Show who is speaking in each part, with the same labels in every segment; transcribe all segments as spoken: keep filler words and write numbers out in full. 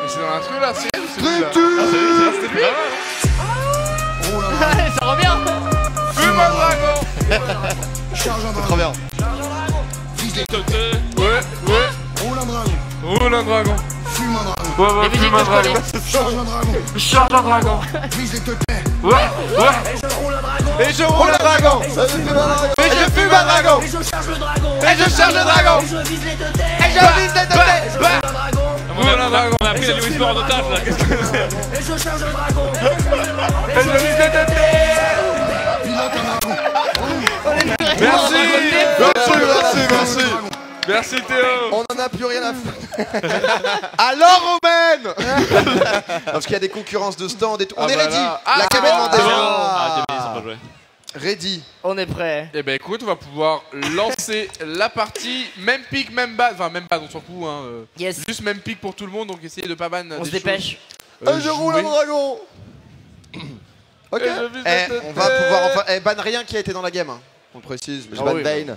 Speaker 1: Mais c'est dans l'instru là, c'est elle,
Speaker 2: Stream
Speaker 1: ah, c'était lui.
Speaker 3: Ça revient.
Speaker 1: Fume un dragon.
Speaker 2: Charge un
Speaker 4: C'est
Speaker 2: dragon.
Speaker 4: trop bien.
Speaker 2: Vise les
Speaker 1: Ouais, ouais.
Speaker 2: roule un dragon.
Speaker 1: Roule un dragon.
Speaker 2: Fume un dragon.
Speaker 1: Ouais, ouais,
Speaker 3: Les musiques
Speaker 1: fume un
Speaker 3: que je
Speaker 1: dragon.
Speaker 2: Charge un dragon.
Speaker 1: Charge un dragon.
Speaker 2: Vise les teutons.
Speaker 1: Ouais, ouais. Et je roule un dragon. Et je fume un dragon.
Speaker 5: Et je charge le dragon.
Speaker 1: Et je charge le dragon.
Speaker 5: Et je vise les deux têtes.
Speaker 1: Et je vise les deux têtes.
Speaker 5: Je roule un dragon.
Speaker 1: Roule un dragon.
Speaker 6: On a pris la Lewis Sport en otage là, qu'est-ce que c'est?
Speaker 5: Et je charge le dragon.
Speaker 1: Et je vise les deux têtes.
Speaker 2: Pilote un dragon.
Speaker 1: Merci.
Speaker 4: Merci, merci, merci.
Speaker 1: Merci Théo.
Speaker 4: On en a plus rien à foutre. Alors on mène. Parce qu'il y a des concurrences de stand et tout. On
Speaker 1: Ah
Speaker 4: est
Speaker 1: bah
Speaker 4: ready.
Speaker 1: là. Ah,
Speaker 4: La
Speaker 1: c'est
Speaker 4: caméra
Speaker 1: bon.
Speaker 4: déjà.
Speaker 6: Ah, deux minutes, ils ont pas joué.
Speaker 4: Ready.
Speaker 3: On est prêt.
Speaker 1: Eh ben écoute, on va pouvoir lancer la partie. Même pic, même base. Enfin, même base, on s'en fout. Hein. euh,
Speaker 3: Yes.
Speaker 1: Juste même pic pour tout le monde, donc essayez de pas ban.
Speaker 3: On
Speaker 1: des
Speaker 3: se dépêche.
Speaker 1: choses.
Speaker 4: Ah,
Speaker 1: Euh,
Speaker 4: je roule un
Speaker 1: jouer.
Speaker 4: dragon. Ok.
Speaker 1: Et je vise
Speaker 4: Eh,
Speaker 1: la tête.
Speaker 4: on va pouvoir enfin. Eh, ban rien qui a été dans la game. Hein. On le précise. Mais je
Speaker 1: Ah
Speaker 4: ban
Speaker 1: oui.
Speaker 4: Vayne.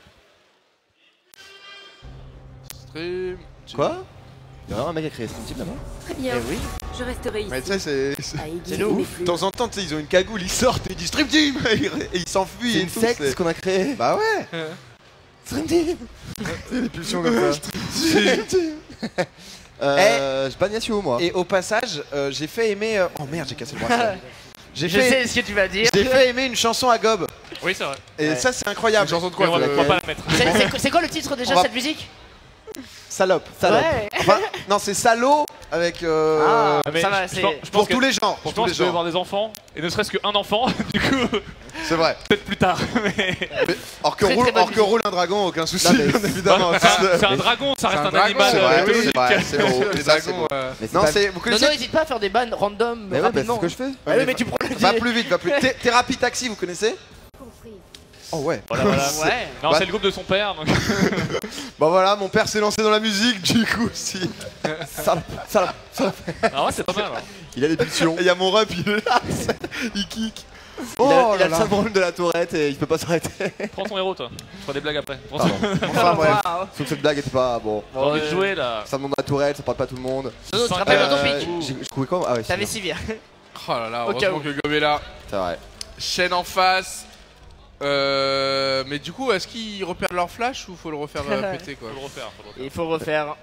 Speaker 1: Stream.
Speaker 4: Quoi? Il y a un mec qui a créé Stream Team là-bas.
Speaker 7: Très bien.
Speaker 3: Eh oui.
Speaker 7: Je resterai ici.
Speaker 4: Mais tu sais, c'est. c'est-
Speaker 7: à aiguiser
Speaker 3: nous.
Speaker 7: mes
Speaker 4: De
Speaker 7: flux.
Speaker 4: temps en temps, tu sais, ils ont une cagoule, ils sortent et ils disent Stream Team et ils- et ils s'enfuient.
Speaker 2: C'est
Speaker 4: et
Speaker 2: une
Speaker 4: tout,
Speaker 2: secte
Speaker 4: c'est-
Speaker 2: ce qu'on a créé.
Speaker 4: Bah ouais.
Speaker 2: Stream Team.
Speaker 4: C'est des pulsions comme ça.
Speaker 2: Euh, je banne Yasuo moi.
Speaker 4: Et au passage, euh, j'ai fait aimer. euh, Oh merde, j'ai cassé le bracelet. J'ai
Speaker 3: Je
Speaker 4: fait,
Speaker 3: sais ce que tu vas dire.
Speaker 4: j'ai fait aimer une chanson à Gob.
Speaker 6: Oui, c'est vrai.
Speaker 4: Et
Speaker 3: Ouais.
Speaker 4: ça, c'est
Speaker 1: Une
Speaker 4: incroyable.
Speaker 1: chanson de
Speaker 6: Mais
Speaker 1: quoi
Speaker 6: on va,
Speaker 1: de-
Speaker 6: on va pas la mettre.
Speaker 3: C'est- C'est c'est quoi le titre déjà
Speaker 4: On
Speaker 3: de
Speaker 4: va-
Speaker 3: cette musique?
Speaker 4: Salope.
Speaker 2: Salope.
Speaker 3: Ouais.
Speaker 4: Enfin, non, c'est salaud avec. euh,
Speaker 3: Ah,
Speaker 6: Ah, mais
Speaker 3: ça va,
Speaker 6: je
Speaker 3: c'est.
Speaker 6: pense- je
Speaker 4: pour
Speaker 6: pense que-
Speaker 4: tous les genres.
Speaker 6: Je
Speaker 4: Pour tous
Speaker 6: pense
Speaker 4: les
Speaker 6: que tu vas
Speaker 4: genres.
Speaker 6: avoir des enfants, et ne serait-ce qu'un enfant, du coup,
Speaker 4: C'est vrai.
Speaker 6: peut-être plus tard. Mais...
Speaker 4: Or que,
Speaker 3: Très,
Speaker 4: roule,
Speaker 3: très bonne
Speaker 4: or que
Speaker 3: musique.
Speaker 4: roule un dragon, aucun souci,
Speaker 2: Non, mais-
Speaker 4: bien évidemment.
Speaker 6: Bah, c'est un- c'est un dragon, ça
Speaker 1: C'est
Speaker 6: reste
Speaker 1: un
Speaker 6: un,
Speaker 1: dragon,
Speaker 6: animal
Speaker 4: c'est
Speaker 6: euh,
Speaker 4: vrai,
Speaker 6: mythologique.
Speaker 4: c'est vrai, c'est beau.
Speaker 1: Les
Speaker 4: Et ça, c'est
Speaker 1: dragons.
Speaker 4: beau.
Speaker 1: euh,
Speaker 2: Mais c'est
Speaker 4: Non,
Speaker 2: pas-
Speaker 4: c'est. Vous
Speaker 3: Non,
Speaker 4: connaissez.
Speaker 3: non, n'hésite pas à faire des bannes random
Speaker 2: Mais ouais, bah, c'est
Speaker 3: rapidement.
Speaker 2: ce que je fais.
Speaker 3: Ah oui, mais tu prends le
Speaker 4: Va plus vite, va plus. Thé- Thérapie Taxi, vous connaissez?
Speaker 7: Compris.
Speaker 4: Oh ouais.
Speaker 6: Voilà, voilà.
Speaker 3: Ouais.
Speaker 6: Non,
Speaker 4: Bah-
Speaker 6: c'est le groupe de son père. Donc...
Speaker 4: Bah voilà, mon père s'est lancé dans la musique, du coup, si.
Speaker 2: Salope. Salope. Salope.
Speaker 6: Ah ouais, c'est pas mal. hein.
Speaker 2: Il a des pulsions.
Speaker 4: Il y a mon rep, il est là. Il kick.
Speaker 2: Il
Speaker 4: Oh
Speaker 2: a, il
Speaker 4: là
Speaker 2: a le
Speaker 4: là.
Speaker 2: syndrome de la tourette et il peut pas s'arrêter.
Speaker 6: Prends ton héros, toi. Je ferai des blagues après. Prends
Speaker 2: Pardon.
Speaker 6: ton-
Speaker 4: Enfin bref.
Speaker 3: Waouh.
Speaker 2: Sauf que cette blague était pas bon.
Speaker 6: J'ai envie de
Speaker 3: Ouais.
Speaker 6: jouer là.
Speaker 2: Ça demande de la tourette, ça parle pas à tout le monde.
Speaker 3: Nono, tu te
Speaker 6: Euh,
Speaker 3: rappelles de ton
Speaker 2: Euh,
Speaker 3: pic?
Speaker 2: j'ai- Je trouvais quoi? Ah ouais, c'est
Speaker 3: T'avais
Speaker 2: bien.
Speaker 3: Sivir.
Speaker 1: Oh là là,
Speaker 3: Au cas
Speaker 1: heureusement
Speaker 3: où.
Speaker 1: que Gob est là.
Speaker 2: C'est vrai.
Speaker 1: Chaîne en face. Euh, mais du coup, est-ce qu'ils repèrent leur flash ou faut le refaire euh, péter quoi?
Speaker 6: Faut le refaire. Faut le refaire.
Speaker 3: Il faut refaire.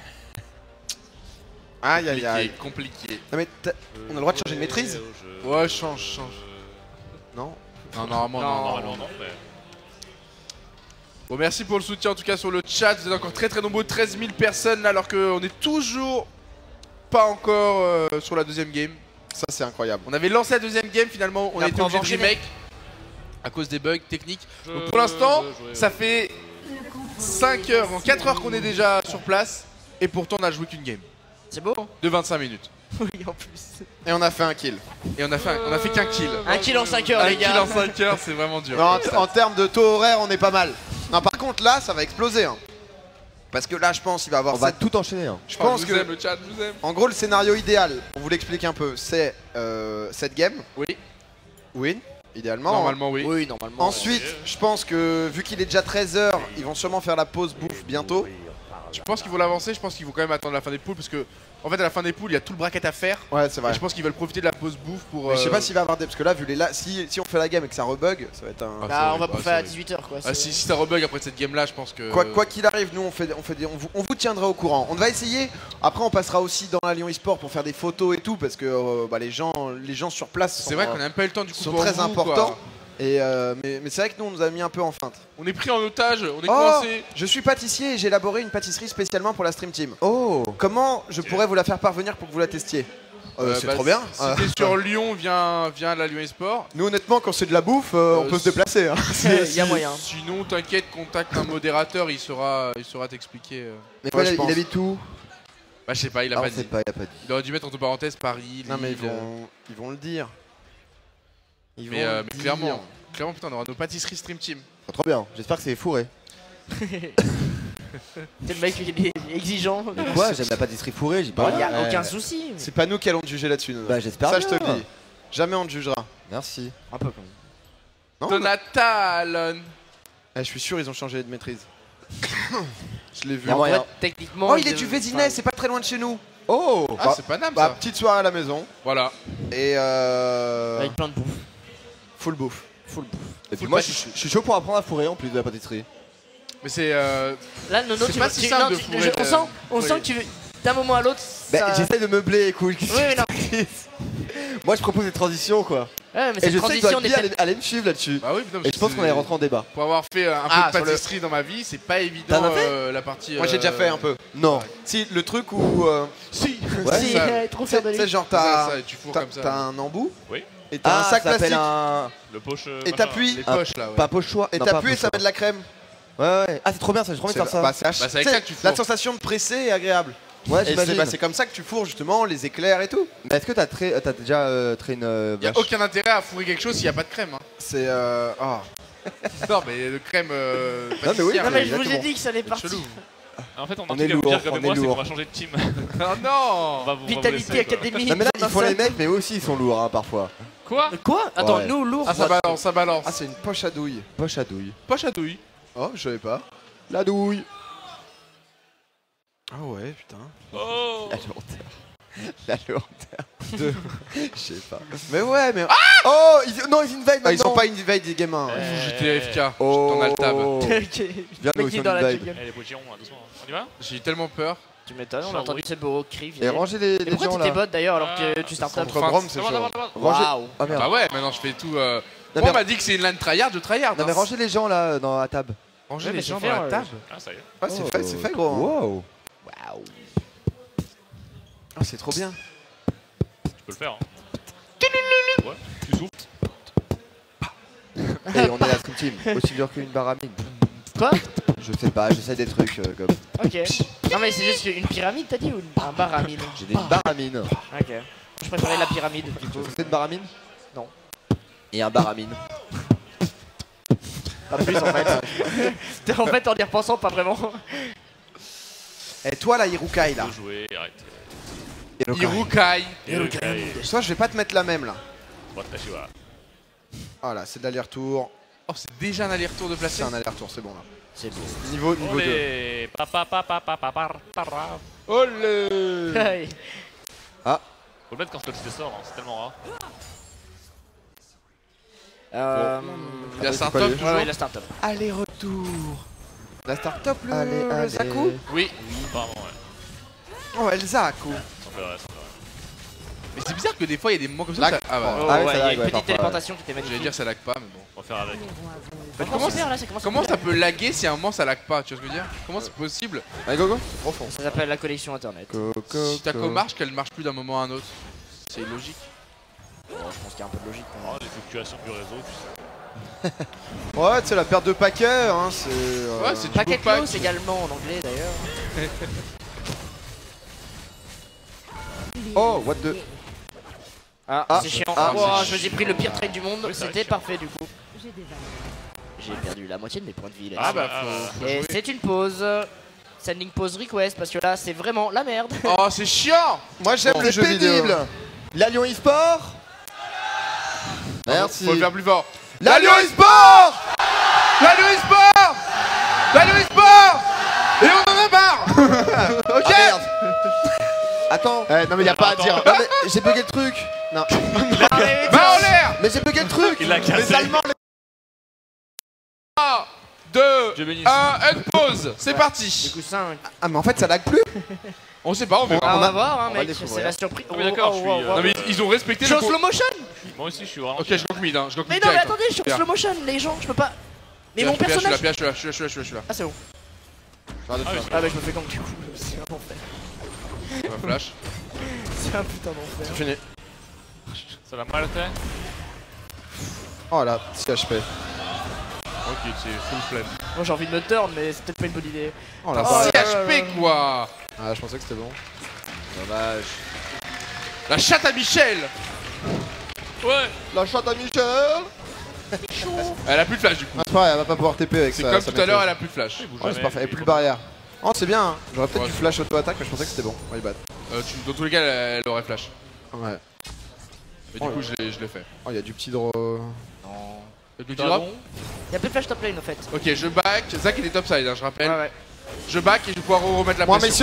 Speaker 4: Aïe aïe aïe.
Speaker 1: Compliqué, compliqué.
Speaker 4: Non mais t'as- on a le droit de changer de maîtrise?
Speaker 1: Ouais, change, change.
Speaker 4: Non.
Speaker 1: Non, normalement, non.
Speaker 3: Non.
Speaker 1: non.
Speaker 6: Normalement, non. mais-
Speaker 1: Bon, merci pour le soutien en tout cas sur le chat. Vous êtes encore très très nombreux, treize mille personnes là, alors qu'on est toujours pas encore euh, sur la deuxième game.
Speaker 4: Ça c'est incroyable.
Speaker 1: On avait lancé la deuxième game, finalement on
Speaker 3: Et
Speaker 1: a été
Speaker 3: après, on
Speaker 1: obligé de
Speaker 3: va
Speaker 1: remake à cause des bugs techniques.
Speaker 6: Je-
Speaker 1: Donc pour l'instant,
Speaker 6: je- je-
Speaker 1: ça fait cinq heures, en quatre heures qu'on est déjà sur place. Et pourtant on a joué qu'une game
Speaker 3: C'est beau?
Speaker 1: de vingt-cinq minutes.
Speaker 3: Oui, en plus.
Speaker 4: Et on a fait un kill.
Speaker 1: Et on a fait, un- on a fait qu'un kill.
Speaker 3: Un kill en cinq heures,
Speaker 1: Un
Speaker 3: les
Speaker 1: kill
Speaker 3: gars.
Speaker 1: en cinq heures, c'est vraiment dur.
Speaker 4: Non, en, t- en termes de taux horaire, on est pas mal. Non, par contre, là, ça va exploser. Hein. Parce que là, je pense qu'il va avoir.
Speaker 2: On va
Speaker 4: sept-
Speaker 2: tout enchaîner. Hein.
Speaker 4: Je
Speaker 1: Oh,
Speaker 4: pense
Speaker 1: je
Speaker 4: que.
Speaker 1: vous aime, le chat, je vous aime.
Speaker 4: En gros, le scénario idéal, pour vous l'expliquer un peu, c'est euh, cette game.
Speaker 1: Oui.
Speaker 4: Win, idéalement.
Speaker 1: Normalement, oui.
Speaker 3: Oui, normalement.
Speaker 4: Ensuite, je pense que vu qu'il est déjà treize heures, ils vont sûrement faire la pause bouffe bientôt.
Speaker 1: Je pense qu'ils vont l'avancer, je pense qu'ils vont quand même attendre la fin des poules parce que en fait à la fin des poules il y a tout le bracket à faire.
Speaker 4: Ouais, c'est vrai.
Speaker 1: Et je pense qu'ils veulent profiter de la pause bouffe pour.
Speaker 4: Mais je sais
Speaker 1: euh,
Speaker 4: pas s'il va avoir des. Parce que là, vu les la... si, si on fait la game et que ça rebug, ça va être un.
Speaker 1: Ah,
Speaker 3: Bah, on va
Speaker 1: Ah,
Speaker 3: pas
Speaker 1: c'est
Speaker 3: faire à
Speaker 1: horrible.
Speaker 3: dix-huit heures quoi.
Speaker 1: Ah,
Speaker 3: c'est-
Speaker 1: si, si ça rebug après cette game là, je pense que.
Speaker 4: Quoi quoi qu'il arrive, nous on fait, on fait des, on, vous, on vous tiendra au courant. On va essayer. Après, on passera aussi dans la Lyon eSport pour faire des photos et tout parce que euh, bah, les gens, les gens sur place
Speaker 1: C'est
Speaker 4: sont,
Speaker 1: vrai qu'on
Speaker 4: euh,
Speaker 1: a même pas eu le temps du coup
Speaker 4: sont
Speaker 1: pour
Speaker 4: très
Speaker 1: vous,
Speaker 4: importants.
Speaker 1: quoi.
Speaker 4: Et euh, mais, mais c'est vrai que nous on nous a mis un peu en feinte.
Speaker 1: On est pris en otage, on est
Speaker 4: Oh,
Speaker 1: coincé.
Speaker 4: je suis pâtissier et j'ai élaboré une pâtisserie spécialement pour la Stream Team.
Speaker 2: Oh.
Speaker 4: Comment je pourrais vous la faire parvenir pour que vous la testiez? Euh,
Speaker 1: Euh,
Speaker 4: C'est
Speaker 1: bah,
Speaker 4: trop bien.
Speaker 1: Si
Speaker 4: Euh,
Speaker 1: t'es sur Lyon, viens, viens à la Lyon eSport.
Speaker 4: Nous honnêtement, quand c'est de la bouffe, euh, on
Speaker 1: Euh,
Speaker 4: peut se déplacer. Hein.
Speaker 3: Il y a moyen.
Speaker 1: Sinon, t'inquiète, contacte un modérateur, il saura, il saura t'expliquer. euh.
Speaker 2: Mais
Speaker 4: Ouais,
Speaker 2: quoi,
Speaker 4: je
Speaker 2: il,
Speaker 4: pense.
Speaker 2: il habite où?
Speaker 1: Bah, je sais pas, il a
Speaker 2: Ah,
Speaker 1: pas
Speaker 2: on sait
Speaker 1: dit.
Speaker 2: pas, il a pas dit.
Speaker 1: Il aurait dû mettre entre parenthèses Paris,
Speaker 4: Non mais ils
Speaker 1: Lille, euh,
Speaker 4: vont, ils vont le dire. Ils
Speaker 1: Mais,
Speaker 4: vont
Speaker 1: euh,
Speaker 4: le
Speaker 1: mais
Speaker 4: dire.
Speaker 1: clairement, clairement, putain, on aura nos pâtisseries Stream Team.
Speaker 2: Oh, trop bien. J'espère que c'est fourré.
Speaker 3: C'est le mec il est exigeant.
Speaker 2: Quoi? J'aime la pâtisserie fourrée, j'y parle.
Speaker 3: Il y a
Speaker 4: Ouais.
Speaker 3: aucun souci.
Speaker 4: C'est pas nous qui allons te juger là-dessus. nous.
Speaker 2: Bah, j'espère
Speaker 4: Ça, je te
Speaker 2: bien.
Speaker 4: le dis. Jamais on te jugera.
Speaker 2: Merci.
Speaker 3: Un peu comme.
Speaker 4: Non, on a-
Speaker 1: Donatalon.
Speaker 4: Eh, je suis sûr, ils ont changé de maîtrise. Je l'ai vu.
Speaker 2: Y a moyen.
Speaker 3: Techniquement.
Speaker 4: Oh, il est
Speaker 3: de-
Speaker 4: du Vésinet, c'est pas très loin de chez nous.
Speaker 2: Oh
Speaker 1: Ah,
Speaker 2: bah,
Speaker 1: c'est pas Nam
Speaker 4: Bah,
Speaker 1: ça.
Speaker 4: petite soirée à la maison.
Speaker 1: Voilà.
Speaker 4: Et euh...
Speaker 3: Avec plein de bouffe.
Speaker 4: full bouffe.
Speaker 3: Full bouffe.
Speaker 2: Et puis
Speaker 1: Full
Speaker 2: moi je
Speaker 1: pâtisserie.
Speaker 2: suis- je suis chaud pour apprendre à fourrer en plus de la pâtisserie.
Speaker 1: Mais c'est. Euh...
Speaker 3: Là, Nono,
Speaker 1: C'est
Speaker 3: tu
Speaker 1: pas
Speaker 3: veux-
Speaker 1: si
Speaker 3: tu-
Speaker 1: simple
Speaker 3: non,
Speaker 1: de
Speaker 3: tu-
Speaker 1: fourrer
Speaker 3: je-
Speaker 1: de-
Speaker 3: On sent, on
Speaker 1: oui.
Speaker 3: sent que tu veux. D'un moment à l'autre.
Speaker 2: Bah
Speaker 3: ça-
Speaker 2: j'essaie de meubler, cool.
Speaker 3: Oui, mais non.
Speaker 2: Moi je propose des transitions quoi.
Speaker 3: Ouais, mais
Speaker 2: Et
Speaker 3: cette
Speaker 2: je sais que
Speaker 3: transition
Speaker 2: toi
Speaker 3: n'est
Speaker 2: bien
Speaker 3: pas.
Speaker 2: aller, aller me suivre là-dessus.
Speaker 1: Bah oui, putain,
Speaker 2: Et
Speaker 1: parce
Speaker 2: je pense
Speaker 1: que
Speaker 2: qu'on allait
Speaker 1: c'est-
Speaker 2: rentrer en débat.
Speaker 1: Pour avoir fait euh, un
Speaker 4: Ah,
Speaker 1: peu
Speaker 4: sur
Speaker 1: de
Speaker 4: le-
Speaker 1: pâtisserie dans ma vie, c'est pas évident
Speaker 2: T'en as fait
Speaker 1: euh, la partie.
Speaker 4: Moi j'ai déjà
Speaker 1: euh,
Speaker 4: fait un peu.
Speaker 2: Non.
Speaker 4: Si, le truc où. euh,
Speaker 1: Si.
Speaker 2: Ouais.
Speaker 3: Si,
Speaker 1: ça.
Speaker 3: euh, trop
Speaker 4: Tu
Speaker 3: fier
Speaker 4: sais,
Speaker 3: de
Speaker 4: tu sais,
Speaker 3: lui.
Speaker 4: genre
Speaker 1: Ça,
Speaker 4: t'as.
Speaker 1: ça, et tu fourres
Speaker 4: T'as
Speaker 1: comme ça.
Speaker 4: t'as un embout.
Speaker 6: Oui.
Speaker 4: Et t'as
Speaker 2: Ah,
Speaker 4: un
Speaker 2: ça
Speaker 4: sac
Speaker 2: s'appelle
Speaker 4: plastique.
Speaker 2: un.
Speaker 6: Le poche. euh,
Speaker 4: Et
Speaker 6: machin,
Speaker 4: t'appuies.
Speaker 1: Les
Speaker 2: Ah,
Speaker 1: poches là, ouais.
Speaker 2: Pas pochoir.
Speaker 4: Et
Speaker 2: non, pas
Speaker 4: t'appuies et ça
Speaker 2: pochoir.
Speaker 4: met de la crème.
Speaker 2: Ouais ouais. Ah c'est trop bien ça, j'ai trop envie de faire ça.
Speaker 4: Bah, c'est ach-
Speaker 1: Bah, c'est avec
Speaker 4: tu sais,
Speaker 1: ça que tu
Speaker 4: La
Speaker 1: fourres.
Speaker 4: sensation de presser est agréable.
Speaker 2: Ouais
Speaker 4: Et c'est
Speaker 2: j'imagine.
Speaker 4: bah, c'est comme ça que tu fourres justement les éclairs et tout.
Speaker 2: Mais est-ce que t'as très, euh, t'as déjà euh, traité une euh,
Speaker 1: Y a
Speaker 2: vache?
Speaker 1: aucun intérêt à fourrer quelque chose s'il y a pas de crème. Hein.
Speaker 4: C'est. Euh... ah.
Speaker 1: Non, mais de crème. Euh,
Speaker 2: Non, mais oui,
Speaker 1: pâtissière,
Speaker 3: Non, mais je vous ai
Speaker 2: exactement.
Speaker 3: dit que ça allait
Speaker 1: c'est
Speaker 3: partir.
Speaker 1: chelou.
Speaker 6: En fait, on a
Speaker 2: On
Speaker 6: un
Speaker 2: est
Speaker 6: truc à vous
Speaker 2: lourd,
Speaker 6: dire comme
Speaker 2: on est
Speaker 6: moi, c'est qu'on
Speaker 2: lourd.
Speaker 6: va changer de team.
Speaker 1: Oh
Speaker 6: On
Speaker 1: non.
Speaker 6: va vous- on va vous
Speaker 3: Vitality
Speaker 6: laisser, quoi.
Speaker 3: Academy.
Speaker 2: Non mais là
Speaker 3: dans
Speaker 2: ils font
Speaker 3: ça.
Speaker 2: les mecs mais eux aussi ils sont lourds hein, parfois.
Speaker 6: Quoi
Speaker 3: Quoi Attends,
Speaker 2: Ouais.
Speaker 3: nous, lourd.
Speaker 1: Ah, ça balance, ça balance.
Speaker 4: Ah, c'est une poche à douille.
Speaker 2: Poche à douille.
Speaker 1: Poche à douille.
Speaker 4: Oh, je savais pas.
Speaker 2: La douille.
Speaker 4: Ah ouais, putain.
Speaker 6: Oh
Speaker 2: La lourdeur. La lourdeur. De... Je sais pas.
Speaker 4: Mais ouais, mais.
Speaker 2: Oh ils... Non ils invade
Speaker 4: Ah, ils sont
Speaker 2: maintenant.
Speaker 4: pas invade des gamins. ouais.
Speaker 6: Euh,
Speaker 1: J'étais A F K.
Speaker 2: Oh.
Speaker 1: J'étais en altab.
Speaker 3: Ok.
Speaker 2: Viens nous
Speaker 3: Mec,
Speaker 2: ils
Speaker 3: il est
Speaker 2: sont
Speaker 3: dans la
Speaker 2: invade.
Speaker 3: jungle.
Speaker 6: Eh les pochons, doucement. On y va
Speaker 1: J'ai eu tellement peur.
Speaker 3: Tu m'étonnes, on a
Speaker 6: Genre,
Speaker 3: entendu
Speaker 6: oui.
Speaker 3: ce beau cri.
Speaker 2: Et
Speaker 3: virer.
Speaker 2: rangez les,
Speaker 3: Et
Speaker 2: les
Speaker 3: pourquoi
Speaker 2: gens
Speaker 3: t'étais
Speaker 2: là.
Speaker 3: bot d'ailleurs alors que
Speaker 6: Ah,
Speaker 3: tu start
Speaker 1: ça
Speaker 3: up
Speaker 1: sent
Speaker 4: Contre Brom, c'est
Speaker 6: D'abord,
Speaker 4: chaud.
Speaker 6: d'abord, d'abord.
Speaker 2: Rangez.
Speaker 3: Waouh.
Speaker 2: Ah merde.
Speaker 1: Bah ouais, maintenant je fais tout. Euh...
Speaker 2: Non,
Speaker 1: Moi,
Speaker 2: mais...
Speaker 1: on m'a dit que c'est une lane tryhard, je tryhard.
Speaker 2: non mais rangez les gens là dans la table.
Speaker 1: Rangez
Speaker 3: Ouais,
Speaker 1: les
Speaker 3: mais
Speaker 1: gens
Speaker 3: c'est
Speaker 1: dans
Speaker 3: fait,
Speaker 1: la
Speaker 3: euh,
Speaker 1: table.
Speaker 6: Ah, ça y est.
Speaker 4: Ah, c'est fait, c'est fait, gros. hein.
Speaker 2: Wow.
Speaker 3: Waouh.
Speaker 4: Ah, c'est trop bien.
Speaker 6: Tu peux le faire. Hein. Ouais, tu souffles.
Speaker 2: Et on est la Stream Team. Aussi dur qu'une baramine.
Speaker 3: Quoi
Speaker 2: Je sais pas, j'essaie des trucs euh, comme.
Speaker 3: Ok. Non, mais c'est juste une pyramide, t'as dit ou une- un baramine?
Speaker 2: J'ai des baramines.
Speaker 3: Ok. Je préférais la pyramide du coup.
Speaker 2: Vous faites une baramine?
Speaker 3: Non.
Speaker 2: Et un baramine.
Speaker 3: Pas plus en fait. En fait, en y repensant, pas vraiment.
Speaker 4: Et toi là, Irukai là.
Speaker 6: Faut jouer, arrête.
Speaker 1: Irukai.
Speaker 4: Toi, je vais pas te mettre la même là.
Speaker 6: Bon, t'as voilà.
Speaker 4: Voilà, c'est de l'aller-retour.
Speaker 1: Oh, c'est déjà un aller-retour de
Speaker 4: C'est
Speaker 1: placer.
Speaker 4: un aller-retour, c'est bon là.
Speaker 3: C'est beau.
Speaker 4: Niveau, niveau deux.
Speaker 6: Olé Papa, papa, papa, papa, papa.
Speaker 1: Olé.
Speaker 3: Ouais.
Speaker 6: Faut le mettre quand Scott sort, hein, c'est tellement rare.
Speaker 3: Euh.
Speaker 1: Il y a
Speaker 2: Ah,
Speaker 1: Startup
Speaker 2: c'est pas
Speaker 3: Ouais,
Speaker 1: toujours.
Speaker 3: ouais, la start-up.
Speaker 4: Aller-retour. La start-up, le,
Speaker 2: Allez,
Speaker 4: le
Speaker 2: allez.
Speaker 4: Zaku.
Speaker 1: Oui.
Speaker 6: Apparemment, ouais.
Speaker 4: Oh, El Zaku.
Speaker 6: Ça fait vrai, ça fait vrai.
Speaker 1: Mais c'est bizarre que des fois il y a des moments comme ça.
Speaker 4: Lag.
Speaker 1: ça- Ah bah.
Speaker 3: Oh,
Speaker 2: Ah oui,
Speaker 3: ouais,
Speaker 2: ça
Speaker 3: il y a
Speaker 2: lag,
Speaker 3: une
Speaker 2: ouais,
Speaker 3: petite
Speaker 2: parfois,
Speaker 3: téléportation qui était
Speaker 1: J'allais
Speaker 3: magnifique.
Speaker 1: dire ça lag pas, mais bon.
Speaker 6: On va faire avec.
Speaker 3: Comment
Speaker 1: Comment
Speaker 3: c'est là, ça commence à
Speaker 1: Comment
Speaker 3: bien.
Speaker 1: ça peut laguer si à un moment ça lag pas? Tu vois ce que je veux dire? Comment c'est possible?
Speaker 2: Allez, go go.
Speaker 4: Profond.
Speaker 3: Ça s'appelle la connexion internet.
Speaker 2: Go, go,
Speaker 1: Si ta
Speaker 2: go.
Speaker 1: co marche, qu'elle marche plus d'un moment à un autre. C'est illogique.
Speaker 3: Bon, je pense qu'il y a un peu de logique. quand
Speaker 6: Oh,
Speaker 3: même.
Speaker 6: les fluctuations du réseau, tu sais.
Speaker 4: Ouais, c'est la perte de paquets, hein, c'est. euh,
Speaker 1: Ouais, c'est du
Speaker 3: Packet
Speaker 1: beau pack.
Speaker 3: close également en anglais d'ailleurs.
Speaker 2: Oh, what the.
Speaker 3: Ah,
Speaker 2: Ah,
Speaker 3: c'est chiant.
Speaker 2: ah,
Speaker 3: Ouah,
Speaker 1: c'est
Speaker 3: je vous ai pris le pire trade du monde.
Speaker 6: Oui, c'est
Speaker 3: C'était
Speaker 6: chiant.
Speaker 3: parfait du coup. J'ai perdu la moitié de mes points de vie là.
Speaker 1: Ah bah
Speaker 6: Ah,
Speaker 1: faut, faut
Speaker 3: Et
Speaker 1: jouer.
Speaker 3: c'est une pause. Sending pause request parce que là c'est vraiment la merde.
Speaker 1: Oh c'est chiant.
Speaker 4: Moi, j'aime
Speaker 2: Bon,
Speaker 4: le
Speaker 2: c'est
Speaker 4: jeu vidéo.
Speaker 2: pénible. La Lyon e-sport. Merci.
Speaker 1: Faut le faire plus fort.
Speaker 2: La Lyon
Speaker 1: e-sport. La Lyon e-sport. La Lyon e-sport. Et on en a marre. Ok.
Speaker 2: Ah, merde. Attends.
Speaker 4: Eh, non, mais y a pas à dire.
Speaker 2: Non mais j'ai bugué le truc.
Speaker 4: Non.
Speaker 3: Arrête.
Speaker 1: Va en l'air.
Speaker 2: Mais j'ai bugué le truc.
Speaker 6: Il l'a cassé.
Speaker 4: Les Allemands, les-
Speaker 1: un, deux,
Speaker 6: Je bénis.
Speaker 1: un, pause. C'est
Speaker 3: Du
Speaker 1: parti.
Speaker 3: coup cinq.
Speaker 4: Ah, mais en fait, ça lag plus.
Speaker 1: On sait pas, on verra.
Speaker 3: Ah, on
Speaker 2: on
Speaker 3: va
Speaker 2: a-
Speaker 3: voir hein
Speaker 2: on va
Speaker 3: mec,
Speaker 2: le
Speaker 3: c'est
Speaker 2: découvrir.
Speaker 3: la surprise.
Speaker 6: Ah oui, d'accord,
Speaker 3: Oh,
Speaker 6: je suis,
Speaker 3: oh,
Speaker 6: euh,
Speaker 3: oh,
Speaker 1: Non mais ils- ils ont respecté
Speaker 3: Je suis
Speaker 1: le
Speaker 3: en
Speaker 1: co-
Speaker 3: slow motion.
Speaker 6: Moi aussi, je suis vraiment.
Speaker 1: Ok, je gank mid, hein. Je gank
Speaker 3: Mais
Speaker 1: mid
Speaker 3: non mais
Speaker 1: direct.
Speaker 3: attendez, je suis en
Speaker 1: Pierre.
Speaker 3: slow motion, les gens, je peux pas. Mais mon
Speaker 1: Pierre, je suis là,
Speaker 3: personnage.
Speaker 1: Pierre, je suis là, je suis là, je suis là, je suis là, je suis là.
Speaker 3: Ah c'est bon.
Speaker 6: Ah oui,
Speaker 3: Ah bah je me fais gank du coup. C'est un enfer.
Speaker 1: On va flash.
Speaker 3: C'est un putain d'enfer.
Speaker 4: Fini.
Speaker 6: ça va mal fait.
Speaker 4: Oh là, six H P.
Speaker 1: Ok, c'est full flemme.
Speaker 3: Moi j'ai envie de me turn mais c'est peut-être pas une bonne idée.
Speaker 4: Oh la
Speaker 3: Oh,
Speaker 4: barre.
Speaker 1: C H P quoi.
Speaker 4: Ah, je pensais que c'était bon.
Speaker 2: Dommage.
Speaker 1: La chatte à Michel.
Speaker 6: Ouais.
Speaker 2: La chatte à Michel.
Speaker 1: Elle a plus de flash du coup.
Speaker 4: Ah, c'est pareil, elle va pas pouvoir T P avec
Speaker 1: C'est
Speaker 4: ça.
Speaker 1: comme
Speaker 4: ça
Speaker 1: tout à l'heure, elle
Speaker 4: maîtrise.
Speaker 1: a plus de flash.
Speaker 4: Ouais, c'est parfait. Et plus de barrière. Oh, c'est bien. hein. J'aurais peut-être
Speaker 1: Ouais,
Speaker 4: du
Speaker 1: c'est
Speaker 4: flash auto-attaque, mais je pensais que c'était bon. My bad.
Speaker 1: Euh, tu- dans tous les cas, elle, elle aurait flash.
Speaker 4: Ouais.
Speaker 1: Mais du
Speaker 4: Oh,
Speaker 1: coup, je l'ai je l'ai fait.
Speaker 4: Oh, il y a du petit draw.
Speaker 1: Et le
Speaker 6: Dragon.
Speaker 1: drop.
Speaker 3: Y'a plus de flash top lane en fait.
Speaker 1: Ok, je back. Zach il est topside, hein, je rappelle.
Speaker 3: Ouais ouais.
Speaker 1: Je back et je vais pouvoir remettre la
Speaker 4: Moi,
Speaker 1: pression.
Speaker 4: messieurs, ça va être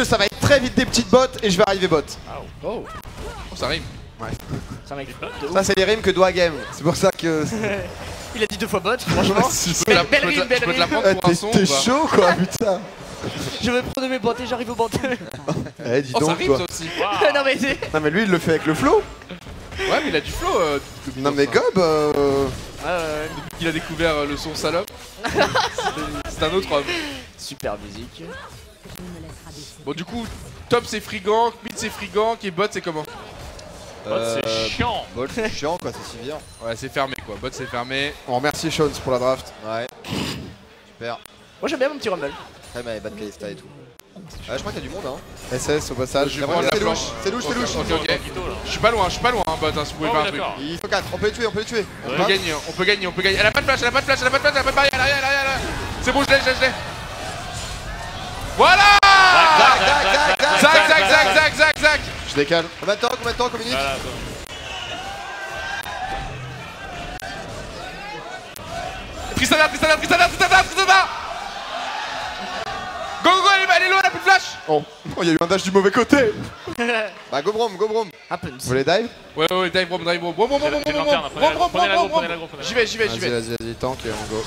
Speaker 4: très vite des petites bottes et je vais arriver bot.
Speaker 1: Oh, ça rime.
Speaker 3: C'est un mec de
Speaker 4: Ça, c'est les rimes que doit Game. C'est pour ça que.
Speaker 3: Il a dit deux fois bot, franchement.
Speaker 1: Je peux te la-
Speaker 3: Belle
Speaker 1: je peux te la-
Speaker 3: rime, belle
Speaker 1: je peux te la
Speaker 3: rime.
Speaker 1: prendre pour un son
Speaker 4: T'es
Speaker 1: ou pas?
Speaker 4: chaud quoi, putain.
Speaker 3: Je vais prendre mes bottes et j'arrive au bot.
Speaker 4: Eh, dis
Speaker 1: Oh, ça
Speaker 4: donc,
Speaker 1: rime
Speaker 4: toi.
Speaker 1: ça aussi.
Speaker 6: Waouh.
Speaker 3: Non mais c'est.
Speaker 4: Non, mais lui, il le fait avec le flow.
Speaker 1: Ouais, mais il a du flow. Euh, Gobi,
Speaker 4: Non,
Speaker 1: dans
Speaker 4: mais
Speaker 1: ça.
Speaker 4: Gob. euh,
Speaker 3: Ouais, ouais, ouais.
Speaker 1: Depuis qu'il a découvert euh, le son salope, c'est c'est un autre homme.
Speaker 3: Super musique.
Speaker 1: Bon, du coup, top c'est Frigank, mid c'est Frigank et bot c'est comment?
Speaker 6: Bot, c'est
Speaker 2: Euh,
Speaker 6: chiant.
Speaker 2: Bot, c'est chiant quoi, c'est Sivir.
Speaker 1: Ouais, c'est fermé quoi. Bot c'est fermé.
Speaker 4: On remercie Shones pour la draft.
Speaker 2: Ouais. Super.
Speaker 3: Moi j'aime bien mon petit rumble.
Speaker 2: Après, mais bad Kalista et tout. Ouais, je crois qu'il y a du monde hein.
Speaker 4: S S au passage.
Speaker 1: Je vais prendre la
Speaker 2: C'est louche,
Speaker 1: planche.
Speaker 2: c'est louche, c'est
Speaker 1: Ok,
Speaker 2: louche.
Speaker 1: ok, ok.
Speaker 6: Quito, là.
Speaker 1: Je suis pas loin, je suis pas loin, hein, bot, hein, si vous pouvez
Speaker 6: Oh,
Speaker 1: faire
Speaker 6: oui,
Speaker 1: un truc.
Speaker 6: d'accord.
Speaker 2: Il faut quatre, on peut les tuer, on peut les tuer.
Speaker 1: On
Speaker 6: Ouais.
Speaker 1: peut gagner, hein, on peut gagner, on peut gagner. Elle a pas de flash, elle a pas de flash, elle a pas de flash, elle a pas de barrière, elle a rien, elle a rien, elle a rien. C'est bon, je l'ai, je l'ai, je l'ai. Voilà!
Speaker 6: Zac,
Speaker 2: Zac, Zac, Zac,
Speaker 1: Zac, zac, zac, zac, zac, zac.
Speaker 4: Je décale.
Speaker 2: Combien de temps, combien de temps, combien de minutes?
Speaker 6: Voilà, attends.
Speaker 1: Tristana, Tristana, Tristana, Tristana, Tristana. Go, go, go, elle est- elle est loin, elle a plus de flash.
Speaker 4: Oh, oh, il y a eu un dash du mauvais côté.
Speaker 2: Bah, go Brom, go Brom.
Speaker 3: Happens.
Speaker 4: Vous voulez dive?
Speaker 1: Ouais, ouais, dive, brom, dive, brom, brom, brom, brom,
Speaker 6: J'ai
Speaker 1: brom,
Speaker 6: lanterne,
Speaker 1: brom,
Speaker 6: prenez la-
Speaker 1: brom,
Speaker 6: prenez la
Speaker 1: brom,
Speaker 6: go,
Speaker 1: brom,
Speaker 6: prenez la go,
Speaker 1: brom.
Speaker 6: prenez la
Speaker 1: J'y vais, j'y vais, j'y
Speaker 4: Vas-y,
Speaker 1: vais.
Speaker 4: vas-y, vas-y, tank et on go.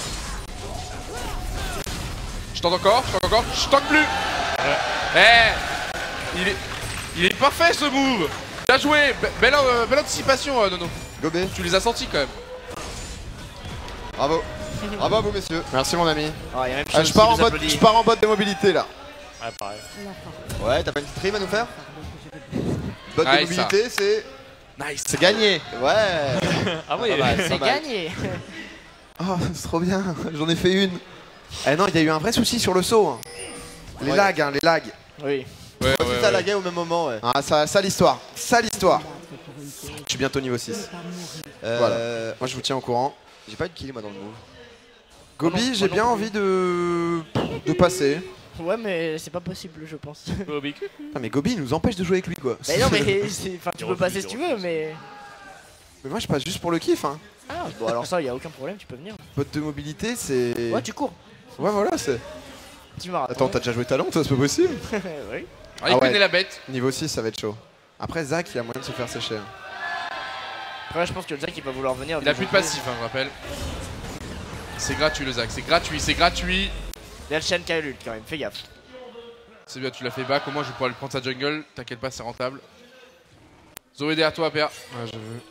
Speaker 1: Je tente encore, je tente encore, je tente plus. Eh, il est, il est parfait ce move. Bien joué, Be- belle, euh, belle anticipation, euh, Nono.
Speaker 2: Go B.
Speaker 1: Tu les as sentis quand même.
Speaker 2: Bravo. Bravo à vous, messieurs.
Speaker 4: Merci mon ami.
Speaker 3: Oh, y a même
Speaker 4: Ah,
Speaker 3: Shones
Speaker 4: je pars
Speaker 3: qui
Speaker 4: en
Speaker 3: nous
Speaker 4: mode,
Speaker 3: applaudit.
Speaker 4: je pars en mode de mobilité là.
Speaker 6: Ouais, pareil.
Speaker 2: Ouais, t'as pas une petite rime à nous faire? Bot de
Speaker 1: Nice,
Speaker 2: mobilité, c'est.
Speaker 1: Nice.
Speaker 4: C'est gagné.
Speaker 2: Ouais.
Speaker 6: Ah oui,
Speaker 2: Pas mal,
Speaker 3: C'est
Speaker 2: pas mal.
Speaker 3: gagné.
Speaker 4: Oh, c'est trop bien. J'en ai fait une. Eh non, il y a eu un vrai souci sur le saut. hein. Les
Speaker 2: Ouais.
Speaker 4: lags, hein, les lags.
Speaker 3: Oui.
Speaker 1: Ouais,
Speaker 2: Tout
Speaker 1: ouais,
Speaker 2: ça
Speaker 1: ouais.
Speaker 2: lagué au même moment, ouais.
Speaker 4: Ah, ça, ça l'histoire. Ça l'histoire. Je suis bientôt niveau six.
Speaker 2: Euh.
Speaker 4: Moi, je vous tiens au courant.
Speaker 2: J'ai pas eu de kill moi dans le move.
Speaker 4: Gobi,
Speaker 3: non,
Speaker 4: j'ai
Speaker 3: moi
Speaker 4: bien
Speaker 3: non
Speaker 4: envie de de passer.
Speaker 3: Ouais, mais c'est pas possible, je pense.
Speaker 6: Go big.
Speaker 4: Ah, mais Gobi, il nous empêche de jouer avec lui quoi.
Speaker 3: Mais non, mais c'est- enfin, tu
Speaker 6: Il
Speaker 3: peux
Speaker 6: refuse,
Speaker 3: passer
Speaker 6: il
Speaker 3: si tu
Speaker 6: refuse.
Speaker 3: veux, mais.
Speaker 4: Mais moi, je passe juste pour le kiff. Hein.
Speaker 3: Ah, bon, alors ça, y a aucun problème, tu peux venir.
Speaker 4: Bot de mobilité, c'est.
Speaker 3: Ouais, tu cours.
Speaker 4: Ouais, voilà, c'est.
Speaker 3: Tu marathon.
Speaker 4: Attends, t'as déjà joué talent, toi, c'est pas possible.
Speaker 3: Oui.
Speaker 1: Ah, il
Speaker 4: Ah ouais.
Speaker 1: connaît la bête.
Speaker 4: Niveau six, ça va être chaud. Après, Zach, il a moyen de se faire sécher. hein.
Speaker 3: Après, je pense que le Zac il va vouloir venir.
Speaker 1: Il a plus de passif, hein, je rappelle. C'est gratuit le Zac, c'est gratuit, c'est gratuit.
Speaker 3: Il y a le Shen qui a l'ult quand même, fais gaffe.
Speaker 1: C'est bien, tu l'as fait back, au moins je vais pouvoir lui prendre sa jungle. T'inquiète pas, c'est rentable. Zoé derrière toi, P A.
Speaker 4: Ouais, j'ai vu.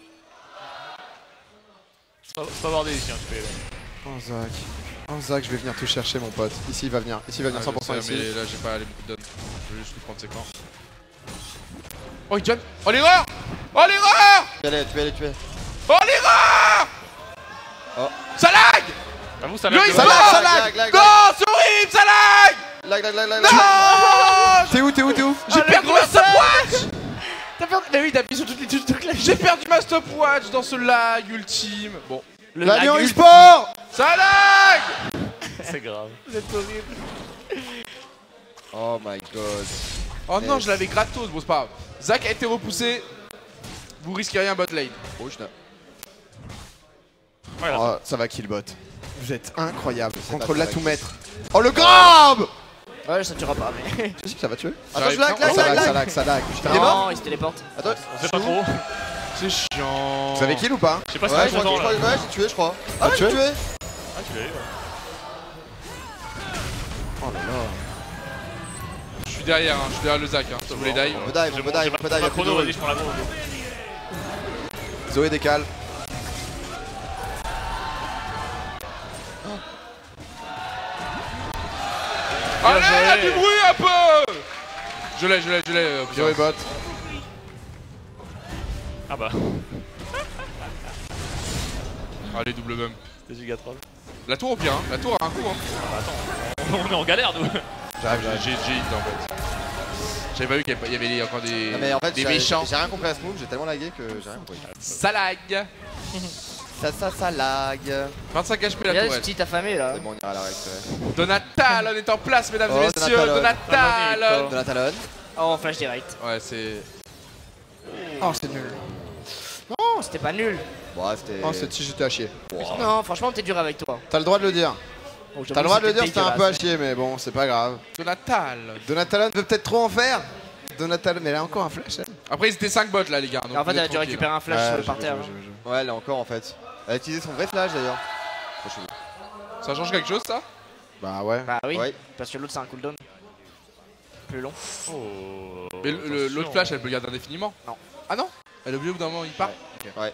Speaker 6: C'est pas, c'est pas bordé ici, hein, tu peux y aller.
Speaker 4: Oh, Zach. Oh, Zach, je vais venir te chercher, mon pote. Ici, il va venir. Ici, il va venir
Speaker 1: Ah,
Speaker 4: cent pour cent
Speaker 1: je sais,
Speaker 4: ici.
Speaker 1: mais là j'ai pas les beaucoup de donne. Je vais juste lui prendre ses camps. Oh, il jump. Oh, l'erreur. Oh, l'erreur.
Speaker 2: Tu vas aller, tu vas aller, tu vas aller.
Speaker 1: Oh, l'erreur.
Speaker 2: Oh.
Speaker 1: Ça lag.
Speaker 6: Avoue, ça
Speaker 1: Le
Speaker 6: lag.
Speaker 1: e-sport.
Speaker 4: lag, ça
Speaker 2: lag, lag,
Speaker 1: Non, c'est horrible, ça lag.
Speaker 2: Lag, lag, lag, lag,
Speaker 1: Non.
Speaker 2: lag.
Speaker 4: T'es où, t'es où, t'es où?
Speaker 1: J'ai perdu ma stopwatch.
Speaker 3: T'as perdu. Mais oui, t'appuies sur toutes les touches de clavier.
Speaker 1: J'ai perdu ma stopwatch dans ce lag ultime. Bon,
Speaker 3: Le
Speaker 4: L'Alliance
Speaker 3: lag
Speaker 4: e-sport.
Speaker 1: ça lag.
Speaker 6: C'est grave.
Speaker 3: C'est horrible.
Speaker 2: Oh my god.
Speaker 1: Oh non,
Speaker 2: Yes.
Speaker 1: je l'avais gratos. Bon, c'est pas grave. Zach a été repoussé. Vous risquez rien, bot lane.
Speaker 2: Oh, je n'ai-
Speaker 6: Voilà.
Speaker 4: Oh, ça va kill bot. Vous êtes incroyable. Contre
Speaker 2: pas, ça va
Speaker 4: l'atout maître. Oh, le grab.
Speaker 3: Ouais, ça tuera pas, mais.
Speaker 4: Je sais que ça va tuer.
Speaker 2: Attends, je
Speaker 1: J'arrive
Speaker 2: lag,
Speaker 1: pas.
Speaker 2: lag,
Speaker 4: Oh, ça
Speaker 2: lag,
Speaker 4: lag, ça
Speaker 2: lag.
Speaker 4: lag, ça lag. Putain.
Speaker 2: Il est mort
Speaker 3: Non, il se téléporte.
Speaker 2: Attends,
Speaker 6: On sait pas trop.
Speaker 1: C'est chiant.
Speaker 4: Vous avez kill ou pas?
Speaker 6: Je sais pas si
Speaker 2: Ouais,
Speaker 6: c'est
Speaker 2: je crois que
Speaker 6: content
Speaker 2: je
Speaker 6: là.
Speaker 2: crois- ouais, j'ai tué, je crois. Ah,
Speaker 4: Ah,
Speaker 2: ouais,
Speaker 4: tué
Speaker 2: j'ai tué.
Speaker 6: Ah, tu l'as eu, ouais.
Speaker 4: Oh là là.
Speaker 1: Je suis derrière, hein. je suis derrière le Zach. Hein. Si vous voulez die.
Speaker 2: On peut dive,
Speaker 6: J'ai
Speaker 2: on peut
Speaker 6: mon-
Speaker 2: dive,
Speaker 6: j'ai
Speaker 2: on peut
Speaker 6: ma-
Speaker 2: dive.
Speaker 6: ma
Speaker 2: y a plus de
Speaker 6: chrono,
Speaker 2: zone.
Speaker 6: vas-y, je prends la go.
Speaker 4: Zoé décale.
Speaker 1: Allez,
Speaker 6: joué.
Speaker 1: il y a du bruit un peu. Je l'ai, je l'ai, je l'ai. euh,
Speaker 4: Zoé bot.
Speaker 6: Ah bah,
Speaker 1: Allez, double bump.
Speaker 6: c'était giga troll.
Speaker 1: La tour au pire, hein. La tour a un coup. Hein.
Speaker 6: Ah bah attends, on est en galère nous.
Speaker 1: J'arrive, j'ai j'ai hit en fait. J'avais pas vu qu'il y avait- il y avait encore des,
Speaker 2: Non, mais en fait,
Speaker 1: des
Speaker 2: j'ai
Speaker 1: méchants.
Speaker 2: j'ai rien compris à ce move, j'ai tellement lagué que j'ai rien compris.
Speaker 1: Ça lag.
Speaker 2: Ça, ça, ça lag.
Speaker 1: vingt-cinq H P la
Speaker 3: Regarde ce
Speaker 1: tourelle.
Speaker 3: petit affamé là.
Speaker 2: C'est bon, on ira à la règle.
Speaker 1: Donatal, on est en place, mesdames
Speaker 2: Oh,
Speaker 1: et messieurs.
Speaker 2: Donatal.
Speaker 1: Donatal.
Speaker 2: De la talonne.
Speaker 3: Oh, flash direct.
Speaker 1: Ouais, c'est.
Speaker 4: Oh, c'est nul.
Speaker 3: Non, c'était pas nul.
Speaker 2: Bon, c'était.
Speaker 4: Oh, cette j'étais à chier.
Speaker 3: Non, franchement, t'es dur avec toi.
Speaker 4: T'as le droit de le dire.
Speaker 3: Oh, j'avoue,
Speaker 4: T'as le droit de le dire,
Speaker 3: c'était
Speaker 4: c'était un peu à
Speaker 3: dégueulasse.
Speaker 4: chier, mais bon, c'est pas grave.
Speaker 1: Donatal.
Speaker 4: Donatalon veut peut-être trop en faire. Donatal, mais elle a encore un flash. Elle.
Speaker 1: Après, ils étaient cinq bots là, les gars. Donc
Speaker 3: En fait,
Speaker 1: vous
Speaker 3: elle a
Speaker 1: êtes
Speaker 3: dû
Speaker 1: tranquilles,
Speaker 3: récupérer un flash
Speaker 4: Ouais,
Speaker 3: euh,
Speaker 4: j'ai
Speaker 3: par
Speaker 4: vu,
Speaker 3: terre.
Speaker 4: j'ai vu, j'ai vu.
Speaker 2: Ouais, elle est encore en fait. Elle a utilisé son vrai flash d'ailleurs. Trop chelou.
Speaker 1: hein. Ça change quelque chose, ça?
Speaker 4: Bah ouais.
Speaker 3: Bah oui,
Speaker 2: Ouais.
Speaker 3: parce que l'autre c'est un cooldown. Plus long.
Speaker 6: Oh.
Speaker 1: Mais le- le- l'autre
Speaker 6: attention.
Speaker 1: flash, elle peut le garder indéfiniment?
Speaker 3: Non.
Speaker 1: Ah non? Elle est oubliée au bout d'un moment, il part?
Speaker 2: Ouais.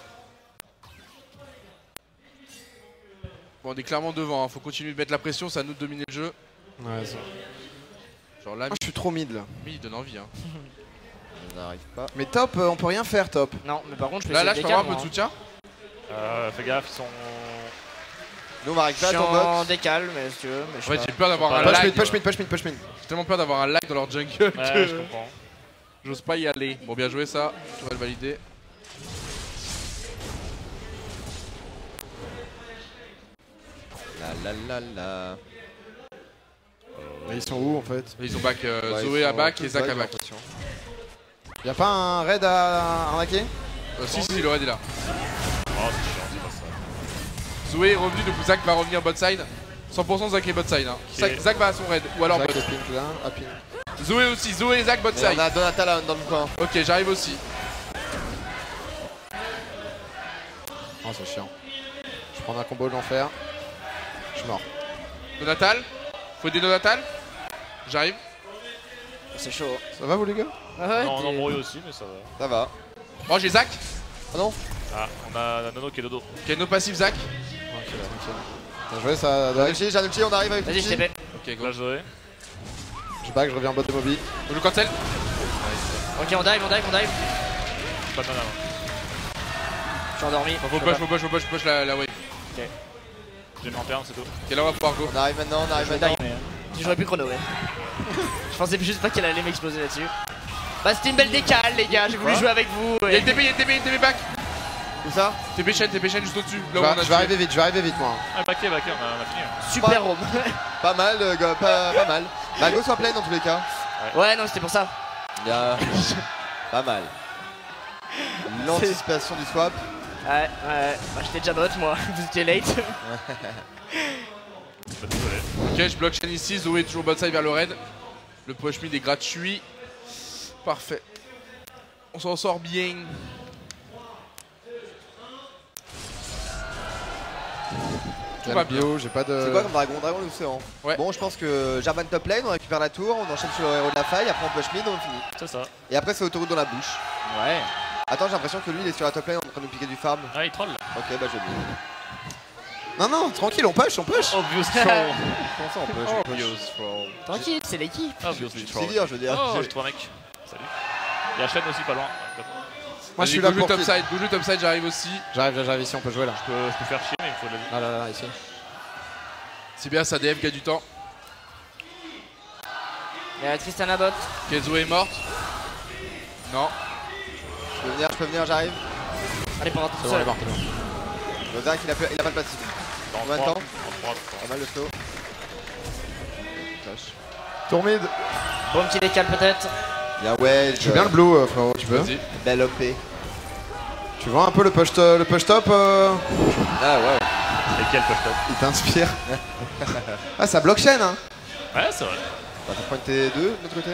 Speaker 1: Bon, on est clairement devant, hein. Faut continuer de mettre la pression, c'est à nous de dominer le jeu.
Speaker 4: Ouais, ça.
Speaker 1: Genre là,
Speaker 4: Moi, je suis trop mid là.
Speaker 1: Mi, il donne envie. Hein.
Speaker 2: On n'arrive pas.
Speaker 4: Mais top, euh, on peut rien faire, top.
Speaker 3: Non, mais par contre, je peux
Speaker 1: Là, là, je
Speaker 3: essayer
Speaker 1: peux
Speaker 3: de
Speaker 1: avoir un peu de
Speaker 3: décaler,
Speaker 1: soutien.
Speaker 6: Euh, fais gaffe, ils sont.
Speaker 2: Nous on va
Speaker 3: moi, hein. Je
Speaker 2: récupérer
Speaker 3: suis
Speaker 2: ton
Speaker 3: en
Speaker 2: bot.
Speaker 3: décal, mais si tu veux. Mais je
Speaker 1: En
Speaker 3: sais
Speaker 1: fait,
Speaker 3: pas.
Speaker 1: j'ai peur d'avoir un
Speaker 6: pas-
Speaker 4: Push
Speaker 1: lag.
Speaker 4: mid, push mid, push mid, push mid.
Speaker 1: J'ai tellement peur d'avoir un lag dans leur jungle que
Speaker 6: Ouais, je comprends.
Speaker 1: j'ose pas y aller. Bon, bien joué ça, tu vas le valider.
Speaker 2: La la la la.
Speaker 4: Mais ils sont où en fait?
Speaker 1: Et ils ont back euh,
Speaker 2: Ouais,
Speaker 1: Zoé
Speaker 2: ils
Speaker 1: à
Speaker 2: sont
Speaker 1: back
Speaker 2: tous
Speaker 1: et Zach
Speaker 2: back,
Speaker 1: à
Speaker 2: j'ai
Speaker 1: back.
Speaker 2: l'impression.
Speaker 4: Y'a pas un raid à arnaquer?
Speaker 1: Euh, si, si, le raid est là.
Speaker 6: Oh, c'est chiant, c'est pas ça.
Speaker 1: Zoé est revenu, donc Zach va revenir bot side. cent pour cent Zach est bot side. Hein.
Speaker 6: Ok.
Speaker 1: Zach, Zach va à son raid, ou alors
Speaker 4: Zach
Speaker 1: bot.
Speaker 4: est pink là, à pink.
Speaker 1: Zoé aussi, Zoé et Zach bot
Speaker 2: Et
Speaker 1: side.
Speaker 2: on a Donatal là, dans le coin.
Speaker 1: Ok, j'arrive aussi.
Speaker 4: Oh, c'est chiant. Je prends un combo de l'enfer. Je suis mort.
Speaker 1: Donatal. Faut aider Donatal. J'arrive.
Speaker 3: C'est chaud.
Speaker 4: Ça va vous les gars?
Speaker 3: Ah ouais,
Speaker 6: Non, on
Speaker 3: t'es-
Speaker 6: embrouille aussi, mais ça va.
Speaker 2: Ça va.
Speaker 1: Oh, j'ai Zach.
Speaker 2: Ah non.
Speaker 6: Ah, on a Nono qui est dodo.
Speaker 1: Ok, no passif Zach.
Speaker 4: Tranquille, tranquille. T'as joué ça,
Speaker 2: J'ai un ulti, j'ai un ulti, on arrive avec
Speaker 3: Vas-y, je
Speaker 2: l'ulti.
Speaker 3: t'ai fait.
Speaker 1: Ok, go.
Speaker 6: Là, Zoé.
Speaker 4: Je back, je reviens en bot de Moby.
Speaker 1: On joue cancel.
Speaker 3: Ok, on dive, on dive, on dive.
Speaker 6: Pas de mana.
Speaker 3: Je suis endormi.
Speaker 1: Faut
Speaker 3: Je peux
Speaker 1: push,
Speaker 3: pas.
Speaker 1: faut push, faut push, push la, la wave.
Speaker 6: J'ai mis en perme, c'est tout.
Speaker 1: Ok, là on va pouvoir go.
Speaker 2: On arrive maintenant, on arrive
Speaker 3: Je vais
Speaker 2: maintenant.
Speaker 3: dive, mais. euh, J'aurais pu chrono, ouais. Je pensais juste pas qu'elle allait m'exploser là-dessus. Bah, c'était une belle décale, les gars. J'ai voulu
Speaker 6: Quoi
Speaker 3: jouer avec vous.
Speaker 1: Y'a
Speaker 3: ouais.
Speaker 1: une T P, y'a une T P, une T P back.
Speaker 2: Où ça?
Speaker 1: T P chaîne, T P chaîne juste au-dessus.
Speaker 4: Je
Speaker 1: Là où on
Speaker 4: vais,
Speaker 1: a
Speaker 4: je vais
Speaker 1: tué.
Speaker 4: arriver vite, je vais arriver vite moi.
Speaker 6: Ah, backé, backé, on a, on a fini. hein.
Speaker 3: Super home.
Speaker 2: Pas mal, euh, gars, pas, pas mal. Bah go soit plein dans tous les cas.
Speaker 3: Ouais, non, c'était pour ça.
Speaker 2: Il y a. Pas mal. L'anticipation du swap.
Speaker 3: Ouais, ouais. Bah, j'étais déjà bot, moi. Vous étiez late.
Speaker 6: Bah, désolé.
Speaker 1: Ok, je bloque chaîne ici. Zoé est toujours bot side vers le raid. Le push mid est gratuit. Parfait. On s'en sort bien. Tout va bien.
Speaker 4: Bio, j'ai pas de.
Speaker 2: C'est quoi comme dragon? Dragon de l'océan.
Speaker 1: Ouais.
Speaker 2: Bon, je pense que Jarvan top lane, on récupère la tour, on enchaîne sur le héros de la faille, après on push mid, on finit.
Speaker 6: C'est ça.
Speaker 2: Et après c'est autoroute dans la bouche.
Speaker 3: Ouais.
Speaker 2: Attends, j'ai l'impression que lui il est sur la top lane en train de nous piquer du farm.
Speaker 6: Ah, il troll.
Speaker 2: Ok, bah je vais bien.
Speaker 4: Non, non, tranquille, on push, on push.
Speaker 6: Obvious troll.
Speaker 2: Comment ça on push?
Speaker 1: Obvious troll.
Speaker 3: Tranquille, c'est l'équipe.
Speaker 6: Obviously
Speaker 2: C'est
Speaker 6: troll.
Speaker 2: dire, je veux dire.
Speaker 6: Oh, j'ai trois mecs. Salut. Il y a Shen aussi pas loin.
Speaker 4: Moi je suis
Speaker 1: Vas-y,
Speaker 4: là
Speaker 1: go
Speaker 4: pour.
Speaker 1: top side, go top side, j'arrive aussi.
Speaker 4: J'arrive, j'arrive ici, on peut jouer là.
Speaker 6: Je peux, je peux faire chier, mais il faut le.
Speaker 4: Là, là, là, ici.
Speaker 1: C'est bien, ça D F gagne du temps.
Speaker 3: Il y a Tristan à bot.
Speaker 1: Ok, Zoé est morte. Non.
Speaker 2: Je peux venir, je peux venir, j'arrive.
Speaker 3: Allez, pendant tout
Speaker 4: C'est bon, elle est
Speaker 3: seul.
Speaker 4: morte, elle est morte.
Speaker 2: Le Zach il a, il a pas le passif.
Speaker 6: Dans
Speaker 2: Combien de
Speaker 6: trois,
Speaker 2: temps?
Speaker 6: dans trois, dans
Speaker 2: Pas mal le slow. Flash.
Speaker 4: Tour mid.
Speaker 3: Bon, petit décal peut-être.
Speaker 2: Il y a Wedge.
Speaker 4: Tu veux bien le blue, euh, frérot, tu veux?
Speaker 1: Vas-y.
Speaker 2: Belle O P.
Speaker 4: Tu vois un peu le push, to- le push top euh,
Speaker 2: Ah ouais.
Speaker 6: Et quel push top?
Speaker 4: Il t'inspire. Ah, ça bloque chaîne, hein.
Speaker 6: Ouais, c'est vrai.
Speaker 2: Bah t'as point T deux de l'autre côté?
Speaker 1: De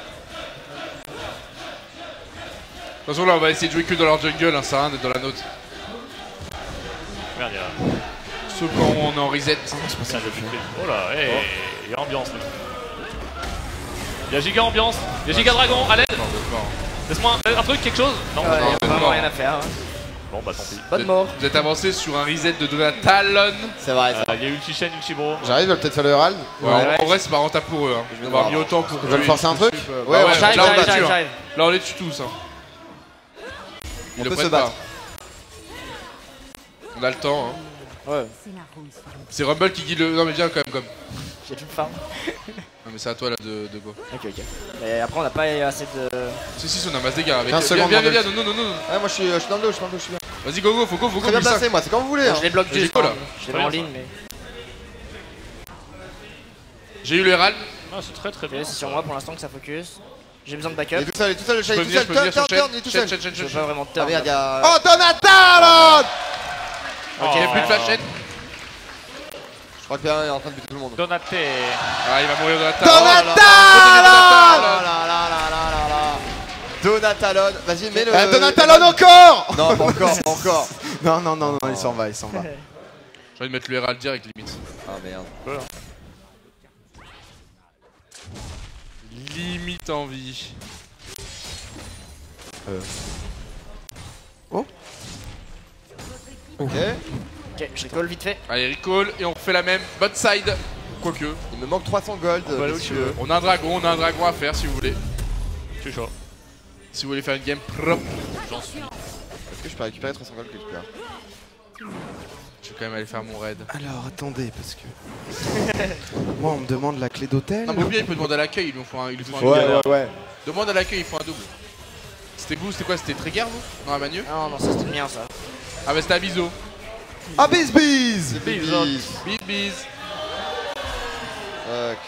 Speaker 1: toute façon, là, on va essayer de jouer que dans leur jungle, hein, ça sert à rien d'être dans la nôtre.
Speaker 6: Merde, il y a.
Speaker 1: Sauf quand on est en reset.
Speaker 6: Tiens, j'ai flippé. Oh là, hey, il y a ambiance là. Il y a giga ambiance. Il y a giga dragon, à l'aide.
Speaker 1: Non, vous êtes mort.
Speaker 6: Laisse-moi un, un truc, quelque chose. Non,
Speaker 3: Ouais,
Speaker 6: non.
Speaker 3: y a
Speaker 1: vous êtes
Speaker 3: vraiment
Speaker 1: mort.
Speaker 3: rien à faire. hein.
Speaker 6: Bon, bah tant pis.
Speaker 3: Bonne mort.
Speaker 1: Vous êtes avancé sur un reset de Donatalon.
Speaker 2: C'est vrai,
Speaker 6: Euh,
Speaker 2: ça.
Speaker 6: Il y a Ulti Shen, Ulti Bro.
Speaker 4: J'arrive, elle va peut-être faire le Herald.
Speaker 1: Ouais,
Speaker 3: Ouais,
Speaker 1: en,
Speaker 3: ouais.
Speaker 1: en vrai, c'est pas rentable pour eux. Hein.
Speaker 2: Je vais
Speaker 1: D'avoir
Speaker 2: voir.
Speaker 1: mis autant pour.
Speaker 4: Ils veulent
Speaker 1: tuer
Speaker 4: forcer un
Speaker 1: une
Speaker 4: truc
Speaker 1: sup, euh,
Speaker 2: Ouais,
Speaker 1: bah
Speaker 2: ouais,
Speaker 3: J'arrive,
Speaker 1: là, on
Speaker 3: j'arrive,
Speaker 1: va tuer,
Speaker 3: j'arrive,
Speaker 1: hein.
Speaker 3: j'arrive.
Speaker 1: Là, on les tue tous. Hein. Ils
Speaker 2: On
Speaker 1: le
Speaker 2: peut se
Speaker 1: prennent
Speaker 2: battre.
Speaker 1: pas. On a le temps. Hein.
Speaker 3: Ouais.
Speaker 1: C'est Rumble qui guide le. Non, mais viens quand même. Comme.
Speaker 3: J'ai plus de farm.
Speaker 1: Non, mais c'est à toi là de, de go.
Speaker 3: Ok, ok. Et après, on n'a pas assez de.
Speaker 1: Si, si, on a masse dégâts. Avec...
Speaker 4: quinze
Speaker 1: Viens,
Speaker 4: secondes
Speaker 1: viens,
Speaker 4: dans
Speaker 1: viens,
Speaker 4: le-
Speaker 1: viens, non, non, non, non.
Speaker 2: Ouais, moi je suis, je suis dans le dos, je suis dans le dos, je suis bien.
Speaker 1: Vas-y, go, go, faut go, faut go.
Speaker 2: Très bien
Speaker 1: Bulle ça.
Speaker 2: placé, moi, c'est quand vous voulez.
Speaker 3: Bon,
Speaker 2: Hein.
Speaker 3: je les bloque
Speaker 1: J'ai
Speaker 3: juste.
Speaker 1: quoi, là
Speaker 3: hein. Je les
Speaker 6: Très
Speaker 3: mets en
Speaker 6: bien,
Speaker 3: ligne, mais.
Speaker 1: J'ai eu le Herald.
Speaker 6: Ah, c'est très très
Speaker 3: Ok,
Speaker 6: bien.
Speaker 3: c'est sur moi pour l'instant que ça focus. J'ai besoin de
Speaker 2: Il
Speaker 3: backup.
Speaker 2: est tout seul, il est tout seul, le
Speaker 1: Je
Speaker 2: chat, il
Speaker 1: peux
Speaker 2: est tout
Speaker 1: venir, je
Speaker 2: seul.
Speaker 1: peux
Speaker 2: Turn,
Speaker 1: venir sur
Speaker 2: turn, turn, il est
Speaker 1: chaîne.
Speaker 2: tout
Speaker 1: Chaîne,
Speaker 2: seul.
Speaker 1: chaîne, chaîne,
Speaker 3: Je veux
Speaker 1: chaîne.
Speaker 3: pas vraiment de
Speaker 2: Ah
Speaker 3: turn.
Speaker 2: merde, il y a.
Speaker 4: Oh, Donatalon.
Speaker 6: Oh,
Speaker 1: Il y a plus de flash chaîne.
Speaker 2: crois que Perrin est en train de buter tout le monde.
Speaker 6: Donaté.
Speaker 1: Ah, il va mourir de la table.
Speaker 4: Donatal
Speaker 2: Oh là là là là là là. Donatalon. Vas-y, mets le.
Speaker 4: euh, Donatalon encore.
Speaker 2: Non, pas encore, pas encore.
Speaker 4: Non, non, non, non, il s'en va, il s'en va.
Speaker 1: J'ai envie de mettre le Herald direct limite.
Speaker 2: Ah merde.
Speaker 1: Limite en vie.
Speaker 4: Euh. Oh.
Speaker 2: Ok.
Speaker 3: Ok, je recall vite fait.
Speaker 1: Allez, recall et on refait la même. Bot side. Quoique.
Speaker 2: Il me manque trois cents gold.
Speaker 6: On va aller où tu veux.
Speaker 1: On a un dragon, on a un dragon à faire si vous voulez.
Speaker 6: Je suis chaud.
Speaker 1: Si vous voulez faire une game propre.
Speaker 6: J'en suis.
Speaker 2: Est-ce que je peux récupérer trois cents gold quelque part?
Speaker 1: Je vais quand même aller faire mon raid.
Speaker 4: Alors attendez, parce que. Moi, on me demande la clé d'hôtel.
Speaker 1: Non, mais bien, il peut demander à l'accueil, ils lui font un, ils lui font un
Speaker 4: Ouais,
Speaker 1: double.
Speaker 4: ouais, ouais.
Speaker 1: Demande à l'accueil, ils font un double. C'était vous, c'était quoi? C'était Trigger vous? Non, à Magneux?
Speaker 3: Non, non, ça c'était bien ça.
Speaker 1: Ah, bah c'était Abiso.
Speaker 4: Ah, bis bis.
Speaker 2: Bis.
Speaker 1: Bis bis.
Speaker 2: Fuck.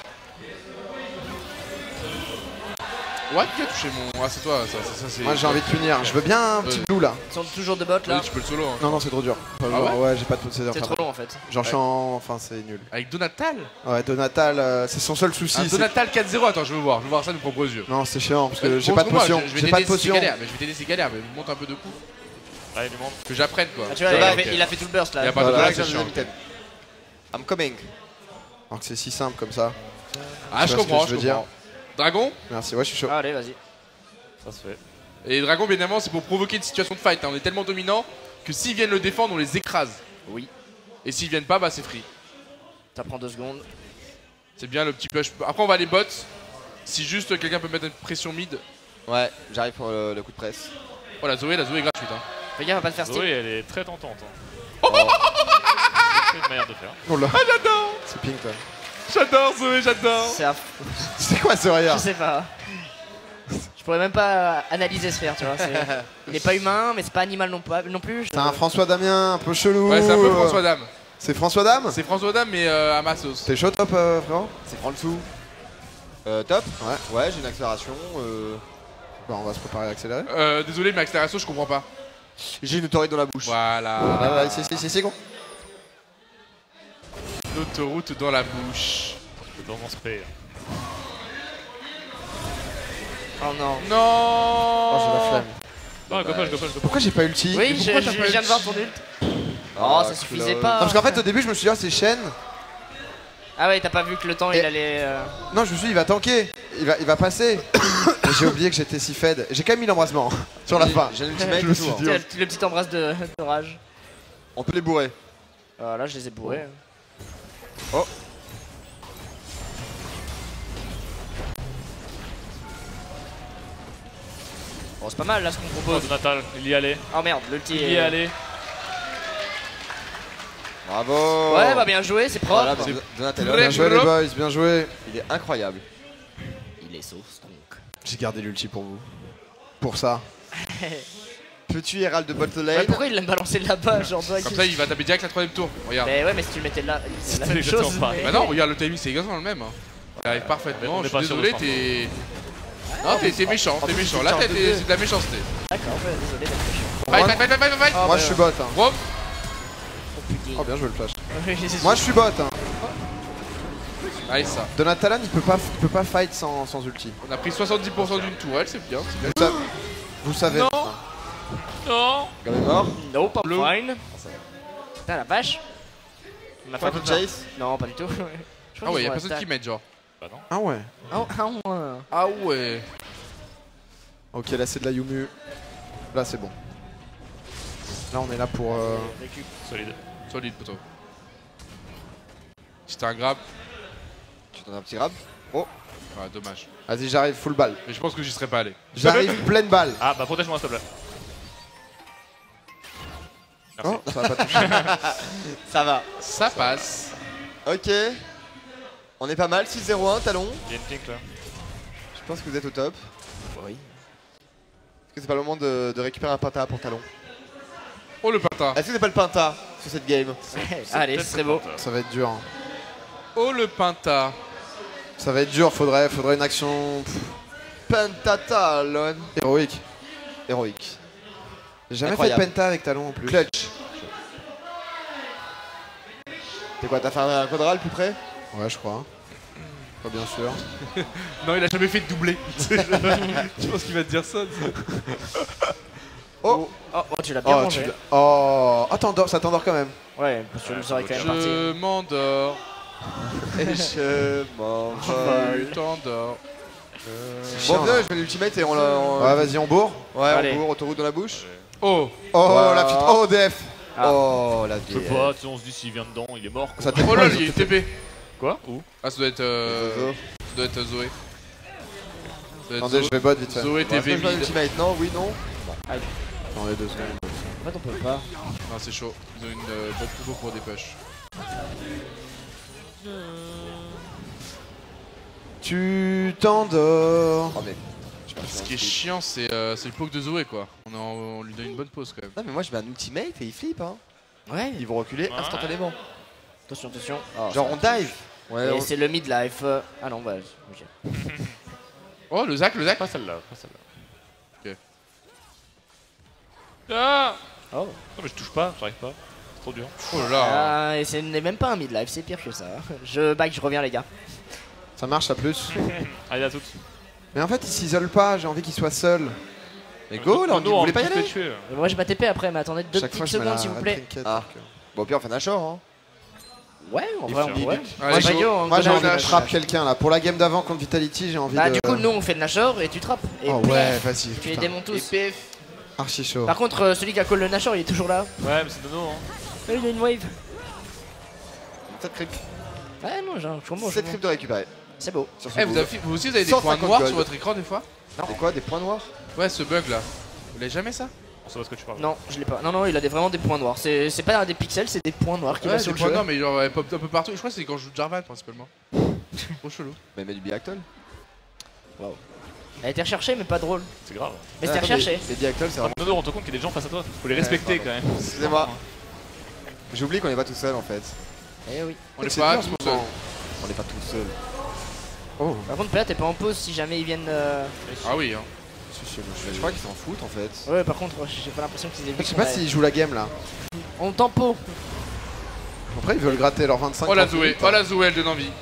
Speaker 1: What? Qui a touché mon. Ah, c'est toi, ça, ça, ça c'est.
Speaker 4: Moi, j'ai envie de punir. Je veux bien un petit
Speaker 1: Ouais.
Speaker 4: blue là.
Speaker 3: Ils sont toujours de bot là.
Speaker 1: Vas-y, tu peux le solo. Hein.
Speaker 4: Non, non, c'est trop dur. Enfin,
Speaker 1: Ah
Speaker 4: genre, ouais, j'ai pas de possédeur.
Speaker 3: C'est trop long en fait.
Speaker 4: Genre, je suis en. Enfin, c'est nul.
Speaker 1: Avec Donatal?
Speaker 4: Ouais, Donatal, euh, c'est son seul souci.
Speaker 1: Un
Speaker 4: c'est-
Speaker 1: Donatal quatre zéro, attends, je veux voir, je veux voir ça de mes propres yeux.
Speaker 4: Non, c'est chiant parce que
Speaker 1: Bon,
Speaker 4: j'ai pas de
Speaker 1: moi,
Speaker 4: potion.
Speaker 1: je- je vais
Speaker 4: J'ai pas de
Speaker 1: t'aider si c'est
Speaker 4: potion.
Speaker 1: galère, mais je vais t'aider si c'est galère, mais monte un peu de coups.
Speaker 6: Allez, lui montre.
Speaker 1: Que j'apprenne quoi.
Speaker 3: Ah, tu vois,
Speaker 1: Ouais,
Speaker 3: il, a
Speaker 1: ok.
Speaker 3: fait, il a fait tout le burst là.
Speaker 1: Il y a pas de
Speaker 4: Voilà,
Speaker 1: blague,
Speaker 2: Voilà,
Speaker 1: c'est
Speaker 2: j'ai un
Speaker 1: chiant.
Speaker 2: item. I'm coming.
Speaker 4: Alors que c'est si simple comme ça.
Speaker 1: Ah,
Speaker 4: Tu
Speaker 1: je
Speaker 4: vois ce que
Speaker 1: comprends,
Speaker 4: je
Speaker 1: je
Speaker 4: veux dire.
Speaker 1: comprends. Dragon?
Speaker 4: Merci, ouais, je suis chaud.
Speaker 3: Ah, allez, vas-y.
Speaker 6: Ça se fait.
Speaker 1: Et Dragon, bien évidemment, c'est pour provoquer une situation de fight. Hein. On est tellement dominant que s'ils viennent le défendre, on les écrase.
Speaker 3: Oui.
Speaker 1: Et s'ils viennent pas, bah c'est free.
Speaker 3: Ça prend deux secondes.
Speaker 1: C'est bien le petit push. Après, on va aller bots. Si juste quelqu'un peut mettre une pression mid.
Speaker 2: Ouais, j'arrive pour le, le coup de presse.
Speaker 1: Oh, la Zoé, la Zoé est gratuite. Hein.
Speaker 3: Fais gaffe à pas te faire
Speaker 6: Zoé,
Speaker 3: steal.
Speaker 6: elle est très tentante. Hein. C'est une manière de faire.
Speaker 4: Oh là.
Speaker 1: Ah, j'adore!
Speaker 4: C'est pink toi.
Speaker 1: J'adore Zoé, j'adore!
Speaker 3: C'est un...
Speaker 4: C'est quoi ce regard?
Speaker 3: Je sais pas. Je pourrais même pas analyser ce faire, tu vois. c'est- Il est pas humain, mais c'est pas animal non, pas- non plus. je-
Speaker 4: C'est un François Damien un peu chelou.
Speaker 1: Ouais, c'est un peu François Dame.
Speaker 4: C'est François Dame?
Speaker 1: C'est François Dame, mais euh, à ma sauce.
Speaker 4: T'es chaud top euh, frérot?
Speaker 2: C'est prend le sous. Euh, top.
Speaker 4: Ouais.
Speaker 2: Ouais, j'ai une accélération. Euh...
Speaker 4: Bah on va se préparer à accélérer.
Speaker 1: Euh, désolé, mais accélération, je comprends pas.
Speaker 2: J'ai une autorité dans la bouche.
Speaker 1: Voilà.
Speaker 4: Là, là, ici, ici, ici, c'est bon.
Speaker 1: L'autoroute dans la bouche.
Speaker 6: C'est dans mon spray.
Speaker 3: Oh non.
Speaker 1: Non!
Speaker 4: Oh, j'ai la flemme.
Speaker 6: Non, go push, go push, go push.
Speaker 4: Pourquoi j'ai pas ulti?
Speaker 3: Oui, je,
Speaker 1: pourquoi
Speaker 3: je
Speaker 1: t'as pas
Speaker 3: viens
Speaker 1: eu-
Speaker 3: de voir ton ult. Oh,
Speaker 2: Ah,
Speaker 3: ça suffisait
Speaker 2: close.
Speaker 3: pas.
Speaker 4: Non, parce qu'en fait au début je me suis dit, ah, c'est chaîne.
Speaker 3: Ah ouais, t'as pas vu que le temps
Speaker 4: Et-
Speaker 3: il allait. euh,
Speaker 4: Non, je me suis dit, il va tanker. Il va, il va passer. Mais j'ai oublié que j'étais si fed. J'ai quand même mis l'embrassement sur la fin.
Speaker 2: J'ai un ultimate
Speaker 4: Je me
Speaker 2: et
Speaker 4: suis
Speaker 2: tout. hein.
Speaker 4: dit,
Speaker 3: Le, le petit embrasse de, de rage.
Speaker 2: On peut les bourrer.
Speaker 3: Ah, là, je les ai bourrés.
Speaker 2: Oh.
Speaker 3: Bon, c'est pas mal là ce qu'on
Speaker 6: Oh,
Speaker 3: propose.
Speaker 6: Donatal, il y allait.
Speaker 3: Oh merde, l'ulti
Speaker 6: Il y
Speaker 3: est.
Speaker 6: allait.
Speaker 2: Bravo.
Speaker 3: Ouais, bah bien joué, c'est propre.
Speaker 2: Voilà, bah, Donatello,
Speaker 1: Très
Speaker 4: Bien joué les boys, bien joué.
Speaker 2: il est incroyable.
Speaker 3: Il est sauce donc.
Speaker 4: J'ai gardé l'ulti pour vous. Pour ça.
Speaker 2: Petit Herald de bot
Speaker 3: Ouais,
Speaker 2: lane.
Speaker 3: pourquoi il l'a balancé là-bas, genre toi
Speaker 1: Comme ça, il va taper direct la troisième tour. Regarde.
Speaker 3: Mais ouais, mais si tu le mettais là, c'est la
Speaker 6: C'était
Speaker 3: même chose.
Speaker 6: exactement
Speaker 3: mais-
Speaker 1: Bah non, regarde le timing, c'est exactement le même. Hein. Il arrive
Speaker 6: Mais
Speaker 1: parfaitement.
Speaker 6: on
Speaker 1: Je
Speaker 6: est
Speaker 1: suis
Speaker 6: pas sûr de
Speaker 1: désolé,
Speaker 6: ce
Speaker 1: t'es. Non, t'es t'es méchant, t'es méchant. Là, t'es- t'es- c'est de la méchanceté.
Speaker 3: D'accord, ouais, désolé d'être méchant.
Speaker 1: Fight, fight, fight, fight, fight, fight.
Speaker 3: Oh,
Speaker 4: Moi
Speaker 3: bah,
Speaker 4: je suis bot. Hein.
Speaker 1: Gros,
Speaker 3: Oh putain.
Speaker 4: Oh bien joué le flash.
Speaker 3: Moi,
Speaker 4: Moi je suis bot. Hein.
Speaker 1: allez, ça.
Speaker 4: Donatalan il peut pas, il peut pas fight sans, sans ulti.
Speaker 1: On a pris soixante-dix pour cent d'une tourelle, c'est bien. c'est bien.
Speaker 4: Vous savez. Vous savez.
Speaker 1: Non.
Speaker 4: Enfin,
Speaker 6: Non.
Speaker 2: Gab est mort.
Speaker 3: Nope, I'm
Speaker 1: Blue.
Speaker 3: fine. Putain, la vache. On a
Speaker 2: Pas
Speaker 3: fait
Speaker 2: de
Speaker 3: tout ça.
Speaker 2: chase.
Speaker 3: Non, pas du tout. Je crois
Speaker 1: Ah ouais,
Speaker 3: qu'ils
Speaker 1: y'a
Speaker 3: ont
Speaker 1: personne
Speaker 3: la
Speaker 1: qui m'aide, genre.
Speaker 6: Bah non.
Speaker 4: Ah ouais.
Speaker 3: stack. Ah, ah, ouais.
Speaker 1: Ah ouais.
Speaker 4: Ok là c'est de la Yumu. Là c'est bon. Là on est là pour. Euh...
Speaker 3: Récup.
Speaker 6: Solide.
Speaker 1: Solide, poteau. C'était un grab.
Speaker 2: Tu donnes un petit grab. Oh.
Speaker 1: Ah, dommage.
Speaker 4: Vas-y j'arrive full balle.
Speaker 1: Mais je pense que j'y serais pas allé.
Speaker 4: J'arrive pleine balle.
Speaker 6: Ah, bah protège-moi s'il te plaît. Merci.
Speaker 4: Oh ça va pas toucher.
Speaker 2: Ça va.
Speaker 1: Ça passe.
Speaker 2: Ok. On est pas mal. six zéro un, talon.
Speaker 6: Il y a une pink là.
Speaker 2: Je pense que vous êtes au top.
Speaker 3: Oui.
Speaker 2: Est-ce que c'est pas le moment de, de récupérer un Penta pour talon?
Speaker 1: Oh le patin.
Speaker 2: Est-ce que c'est pas le Penta sur cette game?
Speaker 3: Allez,
Speaker 6: Peut-être
Speaker 3: ce serait beau.
Speaker 6: que-
Speaker 4: Ça va être dur. Hein.
Speaker 1: Oh le pinta.
Speaker 4: Ça va être dur. Faudrait, faudrait une action pff,
Speaker 2: Pentatalon.
Speaker 4: héroïque.
Speaker 2: Héroïque.
Speaker 4: J'ai jamais
Speaker 2: Incroyable.
Speaker 4: fait de penta avec talon en plus.
Speaker 2: Clutch. T'es quoi, t'as fait un quadral plus près?
Speaker 4: Ouais, je crois. Pas bien sûr.
Speaker 1: Non, il a jamais fait de doublé. Je pense qu'il va te dire ça.
Speaker 4: Oh,
Speaker 3: Oh, oh, tu l'as bien
Speaker 4: oh,
Speaker 3: mangé.
Speaker 4: tu... oh. Ah, t'endors, ça t'endort quand même.
Speaker 3: Ouais, parce que nous aurait quand même parti.
Speaker 1: Je m'endors.
Speaker 2: Et je m'en
Speaker 1: Tu t'endors.
Speaker 2: Bon, viens, je vais l'ultimate et on la. on-
Speaker 4: Ouais, vas-y, on bourre.
Speaker 2: Ouais,
Speaker 3: Allez.
Speaker 2: on bourre, autoroute dans la bouche.
Speaker 1: Oh.
Speaker 4: Oh,
Speaker 2: Voilà.
Speaker 4: la petite. Oh, D F.
Speaker 3: Ah.
Speaker 2: Oh, la
Speaker 6: Je sais
Speaker 2: vie.
Speaker 6: pas, tu sais, on se dit s'il vient dedans, il est mort. quoi.
Speaker 4: Ça te
Speaker 1: Oh là, il y a une T P.
Speaker 6: Quoi? Où?
Speaker 1: Ah, ça doit être. Euh... Ça doit être Zoé. Ça doit être
Speaker 4: Attendez,
Speaker 1: Zo-
Speaker 4: je vais bot vite fait.
Speaker 1: Zoé
Speaker 2: T
Speaker 1: T V
Speaker 2: V
Speaker 1: mid.
Speaker 2: ultimate, non? Oui, non?
Speaker 4: Attendez deux secondes.
Speaker 3: En fait, on peut pas.
Speaker 1: Non, c'est chaud. Ils ont une euh, bonne combo pour des push.
Speaker 4: Tu t'endors.
Speaker 2: Oh, mais.
Speaker 1: Ce qui est chiant, c'est euh, c'est le poke de Zoé quoi. On, en- on lui donne une bonne pause quand même.
Speaker 2: Non, mais moi je mets un ultimate et il flippe, hein.
Speaker 3: Ouais.
Speaker 2: Ils vont reculer
Speaker 6: Ouais.
Speaker 2: instantanément.
Speaker 3: Attention, attention.
Speaker 2: Genre, on dive. Ouais,
Speaker 3: Et
Speaker 2: on-
Speaker 3: c'est le mid-life. euh, Ah non, bah, ok.
Speaker 1: Oh, le Zac, le Zac.
Speaker 6: Pas celle-là, pas celle-là.
Speaker 1: Ok.
Speaker 6: Ah!
Speaker 3: Oh.
Speaker 6: Non, mais je touche pas, j'arrive pas. C'est trop dur.
Speaker 1: Oh là là.
Speaker 3: Ah, et ce n'est même pas un mid-life, c'est pire que ça. Je back, je reviens, les gars.
Speaker 4: Ça marche à plus.
Speaker 6: Allez, à toutes.
Speaker 4: Mais en fait, il s'isole pas, j'ai envie qu'il soit seul.
Speaker 2: Mais go, là, on
Speaker 6: Nono,
Speaker 2: vous
Speaker 6: on
Speaker 2: voulez pas y
Speaker 6: peut les
Speaker 2: aller?
Speaker 6: tuer.
Speaker 3: Euh, Moi, j'ai pas T P après, mais attendez deux
Speaker 4: Chaque fois,
Speaker 3: petites
Speaker 4: je mets la,
Speaker 3: secondes, s'il vous
Speaker 4: la
Speaker 3: plaît.
Speaker 4: trinquette,
Speaker 2: Ah.
Speaker 4: donc, euh.
Speaker 2: Bon, au pire, on fait Nashor, hein.
Speaker 3: Ouais, en
Speaker 6: Il
Speaker 3: vrai,
Speaker 6: fait
Speaker 3: on
Speaker 6: un
Speaker 3: ouais.
Speaker 1: Allez,
Speaker 3: Moi,
Speaker 1: go.
Speaker 3: Bayo, on
Speaker 4: Moi, j'ai
Speaker 3: connaît
Speaker 4: envie de
Speaker 3: le
Speaker 4: trap
Speaker 3: match.
Speaker 4: quelqu'un là. Pour la game d'avant contre Vitality, j'ai envie
Speaker 3: Bah,
Speaker 4: de.
Speaker 3: du coup, nous, on fait le Nashor et tu trappes. Et
Speaker 4: Oh
Speaker 3: pif,
Speaker 4: ouais, vas-y.
Speaker 3: tu les
Speaker 4: putain.
Speaker 3: démontes tous.
Speaker 1: P F.
Speaker 4: Archi chaud.
Speaker 3: Par contre, euh, celui qui a call le Nashor, il est toujours là.
Speaker 6: Ouais, mais c'est Nono, hein.
Speaker 3: Ouais, il a une wave.
Speaker 2: sept creep.
Speaker 3: Ouais, non, j'ai un je comprends, je
Speaker 2: sept
Speaker 3: comprends.
Speaker 2: creep de récupérer.
Speaker 3: C'est beau.
Speaker 2: Sur ce
Speaker 1: Eh, vous,
Speaker 2: move.
Speaker 1: avez- vous aussi, vous avez des
Speaker 2: cent
Speaker 1: points
Speaker 2: cinquante
Speaker 1: noirs
Speaker 2: gold.
Speaker 1: sur votre écran des fois?
Speaker 2: C'est quoi, des points noirs?
Speaker 1: Ouais, ce bug là. Vous l'avez jamais ça?
Speaker 6: On sait pas ce que tu parles.
Speaker 3: Non, je l'ai pas. Non, non, il a des, vraiment des points noirs. C'est c'est pas des pixels, c'est des points noirs qui
Speaker 1: Ouais,
Speaker 3: va
Speaker 1: des
Speaker 3: sur le
Speaker 1: points
Speaker 3: jeu.
Speaker 1: noirs, mais genre elle pop un peu partout. Je crois que c'est quand je joue Jarvan principalement. Trop chelou.
Speaker 2: Mais mets du Biactol.
Speaker 3: Elle a été recherchée, mais pas drôle.
Speaker 6: C'est grave.
Speaker 3: Mais c'était recherché.
Speaker 2: Les Biactol, c'est
Speaker 6: Ah,
Speaker 2: vraiment.
Speaker 6: Nono, rends-toi compte qu'il y a des gens face à toi. Faut les respecter
Speaker 2: pardon.
Speaker 6: quand même.
Speaker 2: Excusez-moi. J'oublie qu'on est pas tout seul en fait.
Speaker 3: Eh oui.
Speaker 1: On est
Speaker 4: C'est
Speaker 1: pas
Speaker 4: bien,
Speaker 1: tout
Speaker 4: ce
Speaker 1: seul.
Speaker 4: moment.
Speaker 2: On est pas tout seul.
Speaker 4: Oh,
Speaker 3: Par contre, P A, t'es pas en pause si jamais ils viennent. euh,
Speaker 1: Ah oui, hein.
Speaker 2: Je crois qu'ils s'en foutent en fait.
Speaker 3: Ouais, par contre, j'ai pas l'impression qu'ils aient vu.
Speaker 4: je sais
Speaker 3: qu'on
Speaker 4: pas
Speaker 3: a-
Speaker 4: s'ils jouent la game là.
Speaker 3: On tempo.
Speaker 4: Après, ils veulent gratter leur vingt-cinq.
Speaker 1: Oh la
Speaker 4: trente
Speaker 1: Zoé,
Speaker 4: minutes,
Speaker 1: oh
Speaker 4: hein.
Speaker 1: la Zoé, elle donne envie.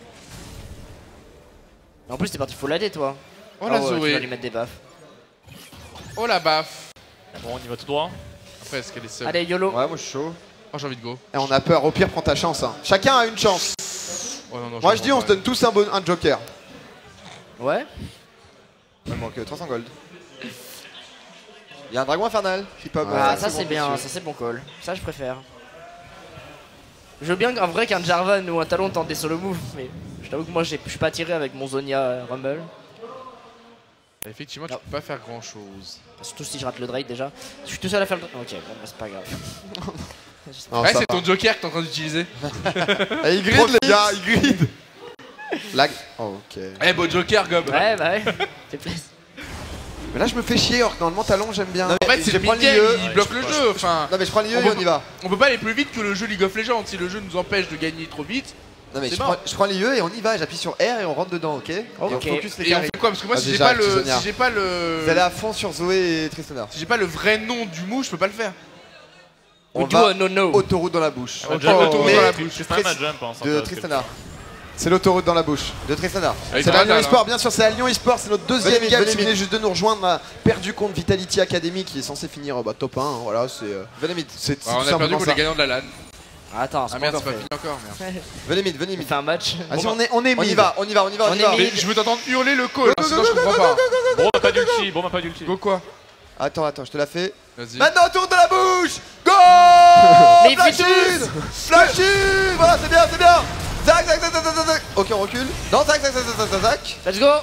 Speaker 3: En plus, t'es parti full A D, toi.
Speaker 1: Oh
Speaker 3: Ah
Speaker 1: la
Speaker 3: ouais, Tu vas lui
Speaker 1: Zoé,
Speaker 3: mettre des baffes.
Speaker 1: oh la baffe.
Speaker 6: Bon, on y va tout droit.
Speaker 1: Après, est-ce qu'elle est seule?
Speaker 3: Allez, YOLO.
Speaker 2: Ouais, moi je suis chaud.
Speaker 1: Oh, j'ai envie de go.
Speaker 4: Et on a peur, au pire, prends ta chance. Hein. Chacun a une chance.
Speaker 1: Oh non, non,
Speaker 4: Moi,
Speaker 1: je
Speaker 4: je dis, on se donne tous un, bon, un joker.
Speaker 3: Ouais.
Speaker 2: Il me manque euh, trois cents gold. Il y a un dragon infernal qui pop.
Speaker 3: Ah,
Speaker 2: euh,
Speaker 3: ça
Speaker 2: bon,
Speaker 3: c'est bien,
Speaker 2: monsieur.
Speaker 3: ça c'est bon call. Ça je préfère. Je veux bien en vrai qu'un Jarvan ou un Talon tente des solo moves, mais je t'avoue que moi j'ai- je suis pas attiré avec mon Zonia euh, Rumble.
Speaker 1: Effectivement, tu
Speaker 3: Non.
Speaker 1: peux pas faire grand chose.
Speaker 3: Surtout si je rate le Drake déjà. Je suis tout seul à faire le Drake. Ok, bon bah c'est pas grave.
Speaker 4: Non,
Speaker 1: Ouais,
Speaker 4: ça
Speaker 1: c'est
Speaker 4: va.
Speaker 1: ton joker que t'es en train d'utiliser.
Speaker 4: Eh, il grid, les gars, il grid. Lag. Oh, ok.
Speaker 1: Eh, beau joker, Gob.
Speaker 3: Ouais bah ouais. Fais plaisir.
Speaker 4: Mais là, je me fais chier, alors que normalement, talon, j'aime bien.
Speaker 2: Non,
Speaker 1: En fait, c'est
Speaker 2: Je
Speaker 1: le
Speaker 2: prends
Speaker 1: mid-game,
Speaker 2: l'I E.
Speaker 1: il
Speaker 6: Ouais,
Speaker 1: bloque
Speaker 6: je
Speaker 1: le
Speaker 6: sais
Speaker 1: jeu. Enfin,
Speaker 2: Non, mais je prends l'I E
Speaker 1: On
Speaker 2: et
Speaker 1: peut-
Speaker 2: on y va.
Speaker 1: on peut pas aller plus vite que le jeu League of Legends. Si le jeu nous empêche de gagner trop vite.
Speaker 2: Non, mais
Speaker 1: C'est
Speaker 2: je
Speaker 1: mort.
Speaker 2: prends, je prends l'I E et on y va. J'appuie sur R et on rentre dedans, ok? Et on
Speaker 3: Ok.
Speaker 2: focus les
Speaker 1: Et on
Speaker 2: carrés.
Speaker 1: fait quoi? Parce que moi, si
Speaker 4: Vas-y,
Speaker 1: j'ai pas
Speaker 4: j'arrête,
Speaker 1: le,
Speaker 4: Sonia.
Speaker 1: si j'ai pas le,
Speaker 2: Vous allez à fond sur Zoé et Tristana.
Speaker 1: si j'ai pas le vrai nom du mou, je peux pas le faire.
Speaker 2: On
Speaker 3: We do
Speaker 2: va
Speaker 3: a no no.
Speaker 2: autoroute dans la bouche.
Speaker 6: On va
Speaker 1: Oh,
Speaker 6: jump autour
Speaker 2: mais-
Speaker 6: dans la bouche. C'est un
Speaker 2: Trist-
Speaker 6: match jump, hein, ça
Speaker 2: De
Speaker 6: intéresse
Speaker 2: Tristana.
Speaker 4: C'est l'autoroute dans la bouche.
Speaker 2: De Tristana.
Speaker 1: Avec
Speaker 4: C'est la
Speaker 1: Randall,
Speaker 4: Lyon eSport, bien sûr, c'est la Lyon eSport, c'est notre deuxième
Speaker 2: Venez vite,
Speaker 4: game.
Speaker 2: venez
Speaker 4: Si vous venez
Speaker 2: vite.
Speaker 4: juste de nous rejoindre, on a perdu contre Vitality Academy qui est censé finir euh, bah, top un. hein, voilà, c'est euh,
Speaker 2: Venez mid.
Speaker 4: c'est c'est
Speaker 1: Ah,
Speaker 4: tout
Speaker 1: on a perdu
Speaker 4: simplement
Speaker 1: contre
Speaker 4: ça.
Speaker 1: les gagnants de la LAN.
Speaker 3: Attends,
Speaker 1: Ah
Speaker 3: c'est
Speaker 1: merde,
Speaker 3: pas
Speaker 1: c'est pas
Speaker 3: encore
Speaker 1: fini encore, merde.
Speaker 3: fait.
Speaker 2: Venez mid, venez
Speaker 3: Il
Speaker 2: mid.
Speaker 3: fait un match.
Speaker 4: Vas-y, on est, on est
Speaker 2: On y
Speaker 4: mid.
Speaker 2: va, on y va, on y va, on
Speaker 3: On
Speaker 2: y
Speaker 3: est
Speaker 2: va.
Speaker 3: mid.
Speaker 1: Mais je veux t'entendre hurler le call, hein, sinon je comprends pas.
Speaker 6: Bon, on a pas d'ulti, bon, on a pas d'ulti.
Speaker 1: Go quoi?
Speaker 2: Attends, attends, je te la fais.
Speaker 1: Vas-y.
Speaker 2: Maintenant, tourne dans la bouche. Go.
Speaker 3: Mais il
Speaker 2: Flash
Speaker 3: fait
Speaker 2: in. Flash in. Voilà, c'est bien, c'est bien. Zac, zac, zac, zac, zac, zac. Ok, on recule. Non, zac, zac, zac, zac, zac, zac.
Speaker 3: Let's go.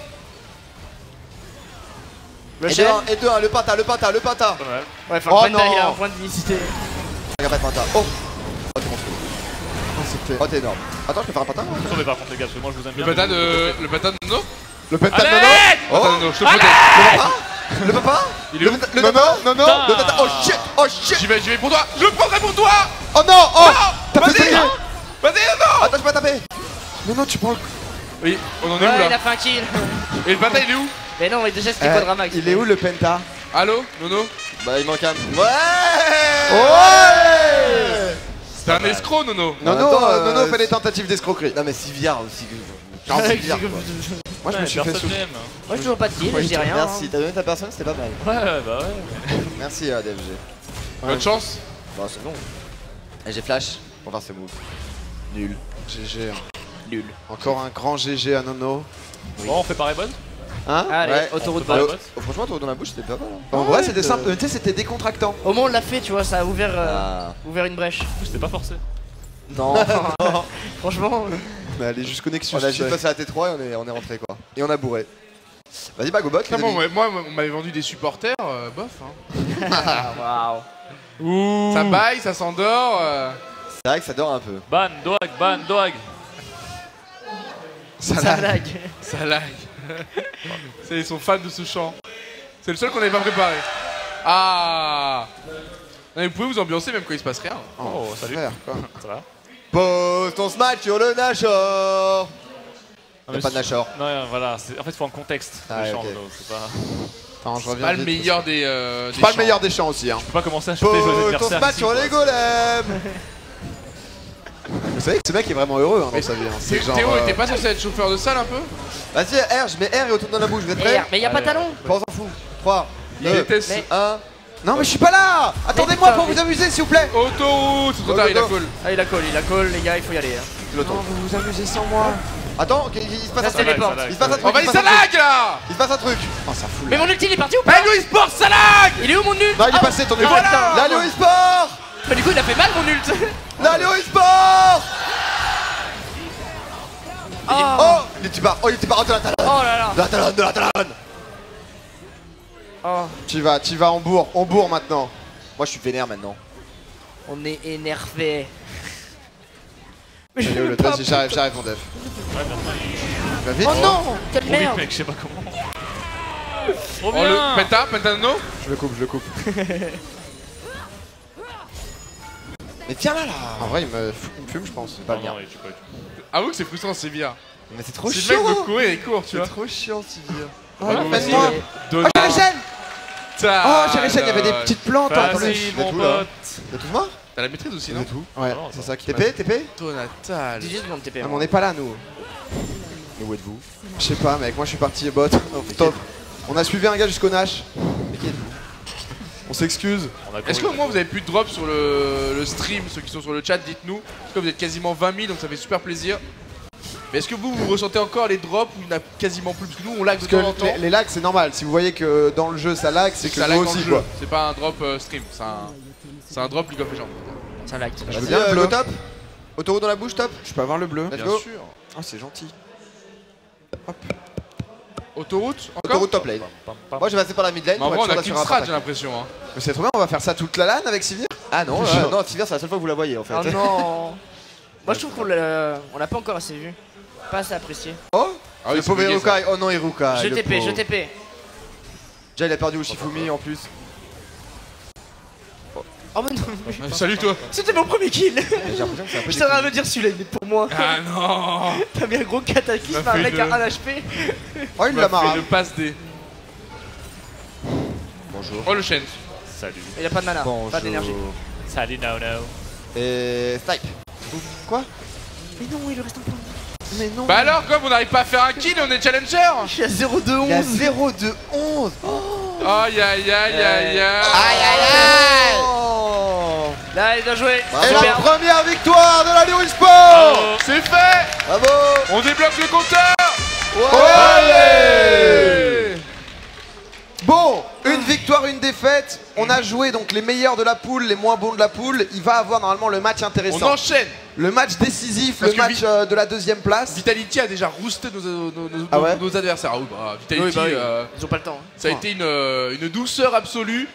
Speaker 2: Et
Speaker 3: Le
Speaker 2: deux un, et deux un, le pata, le pata, le pata.
Speaker 6: Pas mal.
Speaker 3: Ouais, enfin,
Speaker 4: Oh
Speaker 3: le Panda, il a
Speaker 4: non.
Speaker 3: un point de visiter.
Speaker 2: Regarde pas de pata. Oh. Oh, t'es monstrueux.
Speaker 4: Oh, c'était-
Speaker 2: Oh, t'es énorme. Attends, je peux faire un patin moi
Speaker 6: Tournez par contre, les gars, parce que moi je vous aime
Speaker 1: Le
Speaker 6: bien.
Speaker 1: patin de. Le patin de Nono?
Speaker 4: Le pental
Speaker 6: Allez.
Speaker 4: Nono.
Speaker 2: Oh.
Speaker 1: Patin de Nono, je te protège.
Speaker 2: Le papa.
Speaker 1: Il est où?
Speaker 2: Le
Speaker 4: Nono,
Speaker 2: papa.
Speaker 4: Nono.
Speaker 6: Putain.
Speaker 2: Le tata. Oh shit. Oh shit.
Speaker 1: J'y vais, j'y vais pour toi! Je le prendrai pour toi!
Speaker 4: Oh non, oh. T'as fait
Speaker 1: Vas-y!
Speaker 4: saigner.
Speaker 1: Vas-y, Nono!
Speaker 2: Attends, je peux pas taper.
Speaker 4: Nono, tu prends le.
Speaker 1: Oui, on en est
Speaker 3: Ouais,
Speaker 1: où
Speaker 3: il
Speaker 1: là?
Speaker 3: a fait un kill.
Speaker 1: Et le patin il est où?
Speaker 3: Mais non, mais déjà c'était
Speaker 4: Eh,
Speaker 3: Quadramax.
Speaker 4: il est où le penta?
Speaker 1: Allo? Nono?
Speaker 2: Bah, il manque un. Ouais.
Speaker 4: Ouais.
Speaker 1: T'es un escroc, Nono.
Speaker 4: Nono,
Speaker 2: Attends,
Speaker 4: euh,
Speaker 2: euh,
Speaker 4: Nono fait des tentatives d'escroquerie.
Speaker 2: Non mais Sivir aussi.
Speaker 4: Non,
Speaker 2: Genre
Speaker 4: c'est
Speaker 2: Sivir, quoi.
Speaker 4: Moi je me
Speaker 6: Ouais,
Speaker 4: suis fait
Speaker 6: personne
Speaker 4: souffler.
Speaker 6: n'aime.
Speaker 3: Moi, j'ai toujours pas de kill, je dis rien.
Speaker 2: Merci, t'as donné ta personne, c'était pas mal.
Speaker 6: Ouais, ouais, bah ouais.
Speaker 2: Merci à D F G.
Speaker 1: Bonne chance.
Speaker 2: Bon, c'est bon. Et j'ai flash pour faire ses moves. Nul.
Speaker 4: G G.
Speaker 3: Nul.
Speaker 4: Encore un grand G G à Nono.
Speaker 6: Bon, on fait pareil bonne.
Speaker 4: Hein
Speaker 3: Allez,
Speaker 4: Ouais.
Speaker 3: autoroute
Speaker 6: on peut
Speaker 3: bot.
Speaker 6: pas-
Speaker 2: Oh, franchement, toi dans ma bouche, c'était pas mal. hein.
Speaker 4: En
Speaker 2: Ah
Speaker 4: vrai
Speaker 2: ouais,
Speaker 4: c'était
Speaker 2: euh,
Speaker 4: simple, tu sais c'était décontractant.
Speaker 3: Au moins, on l'a fait, tu vois, ça a ouvert, euh,
Speaker 2: Ah.
Speaker 3: ouvert une brèche.
Speaker 6: C'était pas forcé.
Speaker 3: Non, franchement.
Speaker 4: Mais allez jusqu'au Nexus.
Speaker 2: On a juste passé à T trois et on est, on est rentré quoi. Et on a bourré. Vas-y, Bagobot, les
Speaker 1: Ah bon,
Speaker 2: amis.
Speaker 1: ouais, moi, on m'avait vendu des supporters, euh, bof. Hein.
Speaker 3: Waouh.
Speaker 1: Ça baille, ça s'endort. euh.
Speaker 2: C'est vrai que ça dort un peu.
Speaker 6: Ban, doag, ban, doag.
Speaker 3: Ça lag.
Speaker 1: Ça lag. C'est- Ils sont fans de ce chant. C'est le seul qu'on n'avait pas préparé. Ah non, mais vous pouvez vous ambiancer même quand il se passe rien.
Speaker 6: Oh, salut.
Speaker 4: Frère, quoi.
Speaker 6: Ça va?
Speaker 2: Pose ton smash sur le Nashor.
Speaker 6: Non,
Speaker 2: Y'a
Speaker 6: mais
Speaker 2: pas de Nashor.
Speaker 6: Non, euh, voilà. c'est- En fait, il faut un contexte.
Speaker 2: Ah,
Speaker 6: le
Speaker 2: ouais,
Speaker 6: chant,
Speaker 2: ok.
Speaker 6: Nono, c'est pas.
Speaker 4: Attends, je
Speaker 1: C'est
Speaker 4: reviens
Speaker 1: pas le
Speaker 4: vite,
Speaker 1: meilleur des. Euh,
Speaker 4: C'est
Speaker 1: des
Speaker 4: pas le
Speaker 1: chants.
Speaker 4: meilleur des champs aussi hein.
Speaker 6: Je peux pas commencer à choper les
Speaker 2: Pose ton
Speaker 6: adversaires.
Speaker 2: smash
Speaker 6: ici,
Speaker 2: sur
Speaker 6: quoi.
Speaker 2: les golems.
Speaker 4: Vous savez que ce mec est vraiment heureux hein,
Speaker 1: Mais
Speaker 4: dans sa vie. hein.
Speaker 1: Thé-
Speaker 4: C'est genre.
Speaker 1: Théo
Speaker 4: euh,
Speaker 1: était pas censé être chauffeur de salle un peu?
Speaker 2: Vas-y, R, je mets R et autour dans la bouche. Vous êtes prêts?
Speaker 3: Eh, mais y a pas de
Speaker 6: Allez.
Speaker 3: talon.
Speaker 2: Pas, on s'en fout. trois,
Speaker 1: Il
Speaker 2: deux,
Speaker 1: déteste.
Speaker 3: mais-
Speaker 2: un.
Speaker 4: Non mais je suis pas là. Attendez-moi
Speaker 3: putain,
Speaker 4: pour
Speaker 3: mais-
Speaker 4: vous amuser s'il vous plaît.
Speaker 1: Autoroute, c'est trop
Speaker 2: Go,
Speaker 1: tard,
Speaker 2: go,
Speaker 1: il a
Speaker 2: go.
Speaker 1: call.
Speaker 3: Ah, il a call, il a call, les gars, il faut y aller. hein.
Speaker 2: Je le tente.
Speaker 4: vous vous amusez sans moi.
Speaker 2: Attends, ok, il se passe un
Speaker 3: Ça
Speaker 2: truc.
Speaker 3: téléporte.
Speaker 6: Ça lag,
Speaker 2: Il se passe un
Speaker 6: ça
Speaker 2: truc.
Speaker 1: On va
Speaker 2: il
Speaker 1: y
Speaker 2: se passe
Speaker 1: ça
Speaker 2: un truc.
Speaker 1: lag là.
Speaker 2: Il se passe un truc.
Speaker 4: Oh ça fout
Speaker 3: Mais
Speaker 4: là.
Speaker 3: mon ulti, il est parti ou pas?
Speaker 1: Hello eSport, ça lag.
Speaker 3: Il est où mon ult?
Speaker 4: Non il est passé ton
Speaker 3: Ah,
Speaker 4: épaule.
Speaker 3: putain.
Speaker 2: L'Alio eSport.
Speaker 3: Bah, du coup, il a fait mal mon ult.
Speaker 2: L'Alio eSport.
Speaker 3: Oh,
Speaker 2: Oh, il était pas. Oh, il était pas rentré la talonne.
Speaker 3: oh là là.
Speaker 2: De la talonne, de la talonne.
Speaker 3: Oh,
Speaker 4: Tu vas, tu vas en bourre, on bourre maintenant.
Speaker 2: Moi, je suis vénère maintenant.
Speaker 3: on est énervé. Mais
Speaker 4: Allez,
Speaker 3: je
Speaker 4: oh,
Speaker 3: veux
Speaker 4: le
Speaker 3: pas-
Speaker 4: vas-y, j'arrive, j'arrive mon def.
Speaker 6: Ouais, bien.
Speaker 4: Va vite.
Speaker 3: Oh non, quelle
Speaker 6: Trop vite,
Speaker 3: merde.
Speaker 6: mec, je sais pas comment. Trop
Speaker 1: Oh le
Speaker 6: bien.
Speaker 1: Penta, Pentanano.
Speaker 4: Je le coupe, je le coupe.
Speaker 2: Mais tiens là là.
Speaker 4: En vrai il me, fou- il me fume je pense.
Speaker 2: Pas
Speaker 6: Non,
Speaker 2: bien.
Speaker 6: non, tu peux-
Speaker 1: Avoue que c'est frustrant, c'est bien.
Speaker 2: Mais c'est trop
Speaker 1: Si le mec veut
Speaker 2: chiant.
Speaker 1: courir, il court, tu
Speaker 2: C'est
Speaker 1: vois.
Speaker 2: trop chiant, Sivir.
Speaker 1: Bravo,
Speaker 3: vas-y.
Speaker 1: Messi.
Speaker 3: moi.
Speaker 1: Donne-
Speaker 4: Oh j'ai Régène.
Speaker 1: Ta-
Speaker 4: Oh j'ai Régène, il y avait des petites plantes.
Speaker 6: Vas-y,
Speaker 4: Attendez.
Speaker 6: mon
Speaker 2: tout, là.
Speaker 6: pote.
Speaker 2: Y'a tout moi?
Speaker 1: T'as la maîtrise aussi, non?
Speaker 2: tout.
Speaker 4: Ouais,
Speaker 6: Non,
Speaker 4: c'est
Speaker 6: attends.
Speaker 4: ça qui
Speaker 2: T
Speaker 4: m'a-
Speaker 2: P, T P.
Speaker 1: Donatal.
Speaker 3: dix-huit secondes T P.
Speaker 4: Ah, mais on n'est pas là nous.
Speaker 2: Mais où êtes-vous?
Speaker 4: Je sais pas mec, moi je suis parti bot. Top. On a suivi un gars jusqu'au Nash.
Speaker 2: Mais qui êtes-vous?
Speaker 4: On s'excuse.
Speaker 6: On a
Speaker 1: Est-ce
Speaker 6: couru.
Speaker 1: qu'au moins vous avez plus de drop sur le, le stream, ceux qui sont sur le chat, dites-nous. Parce que vous êtes quasiment vingt mille, donc ça fait super plaisir. Mais est-ce que vous, vous ressentez encore les drops ou il n'y en a quasiment plus? Parce que nous on lag de
Speaker 4: Parce que
Speaker 1: temps en temps.
Speaker 4: les, les lags c'est normal. Si vous voyez que dans le jeu ça lag, c'est que
Speaker 1: ça
Speaker 4: nous
Speaker 1: lag dans
Speaker 4: aussi
Speaker 1: le jeu.
Speaker 4: quoi.
Speaker 1: C'est pas un drop euh, stream, c'est un, c'est un drop League of Legends.
Speaker 3: Ça lag.
Speaker 4: Je veux
Speaker 2: Vas-y,
Speaker 4: bien le
Speaker 2: euh,
Speaker 4: bleu.
Speaker 2: go top. Autoroute dans la bouche, top.
Speaker 4: Je peux avoir le bleu.
Speaker 2: Let's
Speaker 1: Bien
Speaker 2: go.
Speaker 1: sûr.
Speaker 4: Oh c'est gentil.
Speaker 1: Autoroute encore?
Speaker 2: Autoroute top lane.
Speaker 6: Pam, pam.
Speaker 2: Moi, je vais passer par la mid lane.
Speaker 1: Mais en
Speaker 2: pour
Speaker 1: vrai
Speaker 2: être
Speaker 1: on
Speaker 2: sûr
Speaker 1: a qu'une
Speaker 2: d'assurer un
Speaker 1: strat,
Speaker 2: attaque.
Speaker 1: j'ai l'impression. Hein.
Speaker 4: Mais c'est trop bien, on va faire ça toute la LAN avec Sivir.
Speaker 2: Ah non,
Speaker 4: Genre.
Speaker 2: euh, non, Sivir, c'est la seule fois que vous la voyez en fait.
Speaker 3: Oh non. Moi, je trouve qu'on l'a on l'a pas encore assez vu. Pas assez apprécié.
Speaker 2: Oh,
Speaker 1: Ah oui,
Speaker 2: le
Speaker 1: c'est
Speaker 2: pauvre
Speaker 1: bugué, ça.
Speaker 2: Irukai. Oh non, Irukai.
Speaker 3: Je
Speaker 2: le
Speaker 3: T P, je
Speaker 2: pauvre.
Speaker 3: T P.
Speaker 2: Déjà, il a perdu au Shifumi en plus.
Speaker 3: Oh mais non,
Speaker 1: Euh, Salut toi.
Speaker 3: c'était mon premier kill.
Speaker 2: J'ai l'impression que c'est un peu
Speaker 3: Je t'aurais à
Speaker 2: décousu.
Speaker 3: me dire celui-là, il est pour moi.
Speaker 1: Ah non.
Speaker 3: T'as mis un gros cataclysme,
Speaker 1: Ça
Speaker 3: un
Speaker 1: fait
Speaker 3: mec
Speaker 1: de-
Speaker 3: à un H P.
Speaker 2: Oh, il
Speaker 1: m'a
Speaker 2: l'a
Speaker 1: fait
Speaker 2: marre.
Speaker 1: le pass D.
Speaker 2: Bonjour.
Speaker 1: Oh le chêne.
Speaker 6: Salut.
Speaker 3: Il a pas de mana,
Speaker 2: Bonjour.
Speaker 3: pas d'énergie.
Speaker 6: Salut, no no.
Speaker 2: Et snipe. Quoi?
Speaker 3: Mais non, il lui reste un point.
Speaker 4: Mais non.
Speaker 1: Bah alors comme on n'arrive pas à faire un kill, on est challenger.
Speaker 3: Je suis à zéro deux
Speaker 2: Il y a
Speaker 3: onze.
Speaker 2: zéro de onze.
Speaker 1: Aïe aïe aïe aïe aïe.
Speaker 2: Oh.
Speaker 3: Là, il doit jouer.
Speaker 2: Bravo.
Speaker 4: Et la
Speaker 3: Super.
Speaker 4: première victoire de la Léo Sport.
Speaker 6: Bravo.
Speaker 1: C'est fait.
Speaker 2: Bravo.
Speaker 1: On débloque le compteur.
Speaker 4: Allez. Bon, une victoire, une défaite. On a joué donc les meilleurs de la poule, les moins bons de la poule. Il va avoir normalement le match
Speaker 1: On
Speaker 4: intéressant.
Speaker 1: enchaîne.
Speaker 4: Le match décisif,
Speaker 1: Parce
Speaker 4: le
Speaker 1: que
Speaker 4: match
Speaker 1: Vi-
Speaker 4: euh, de la deuxième place.
Speaker 1: Vitality a déjà roosté nos, nos- nos-
Speaker 4: Ah ouais
Speaker 1: nos adversaires. Ah oui, bah, Vitality,
Speaker 3: Oui, bah oui.
Speaker 1: euh,
Speaker 3: Ils ont pas le temps. hein.
Speaker 1: ça a été une, euh, une douceur absolue.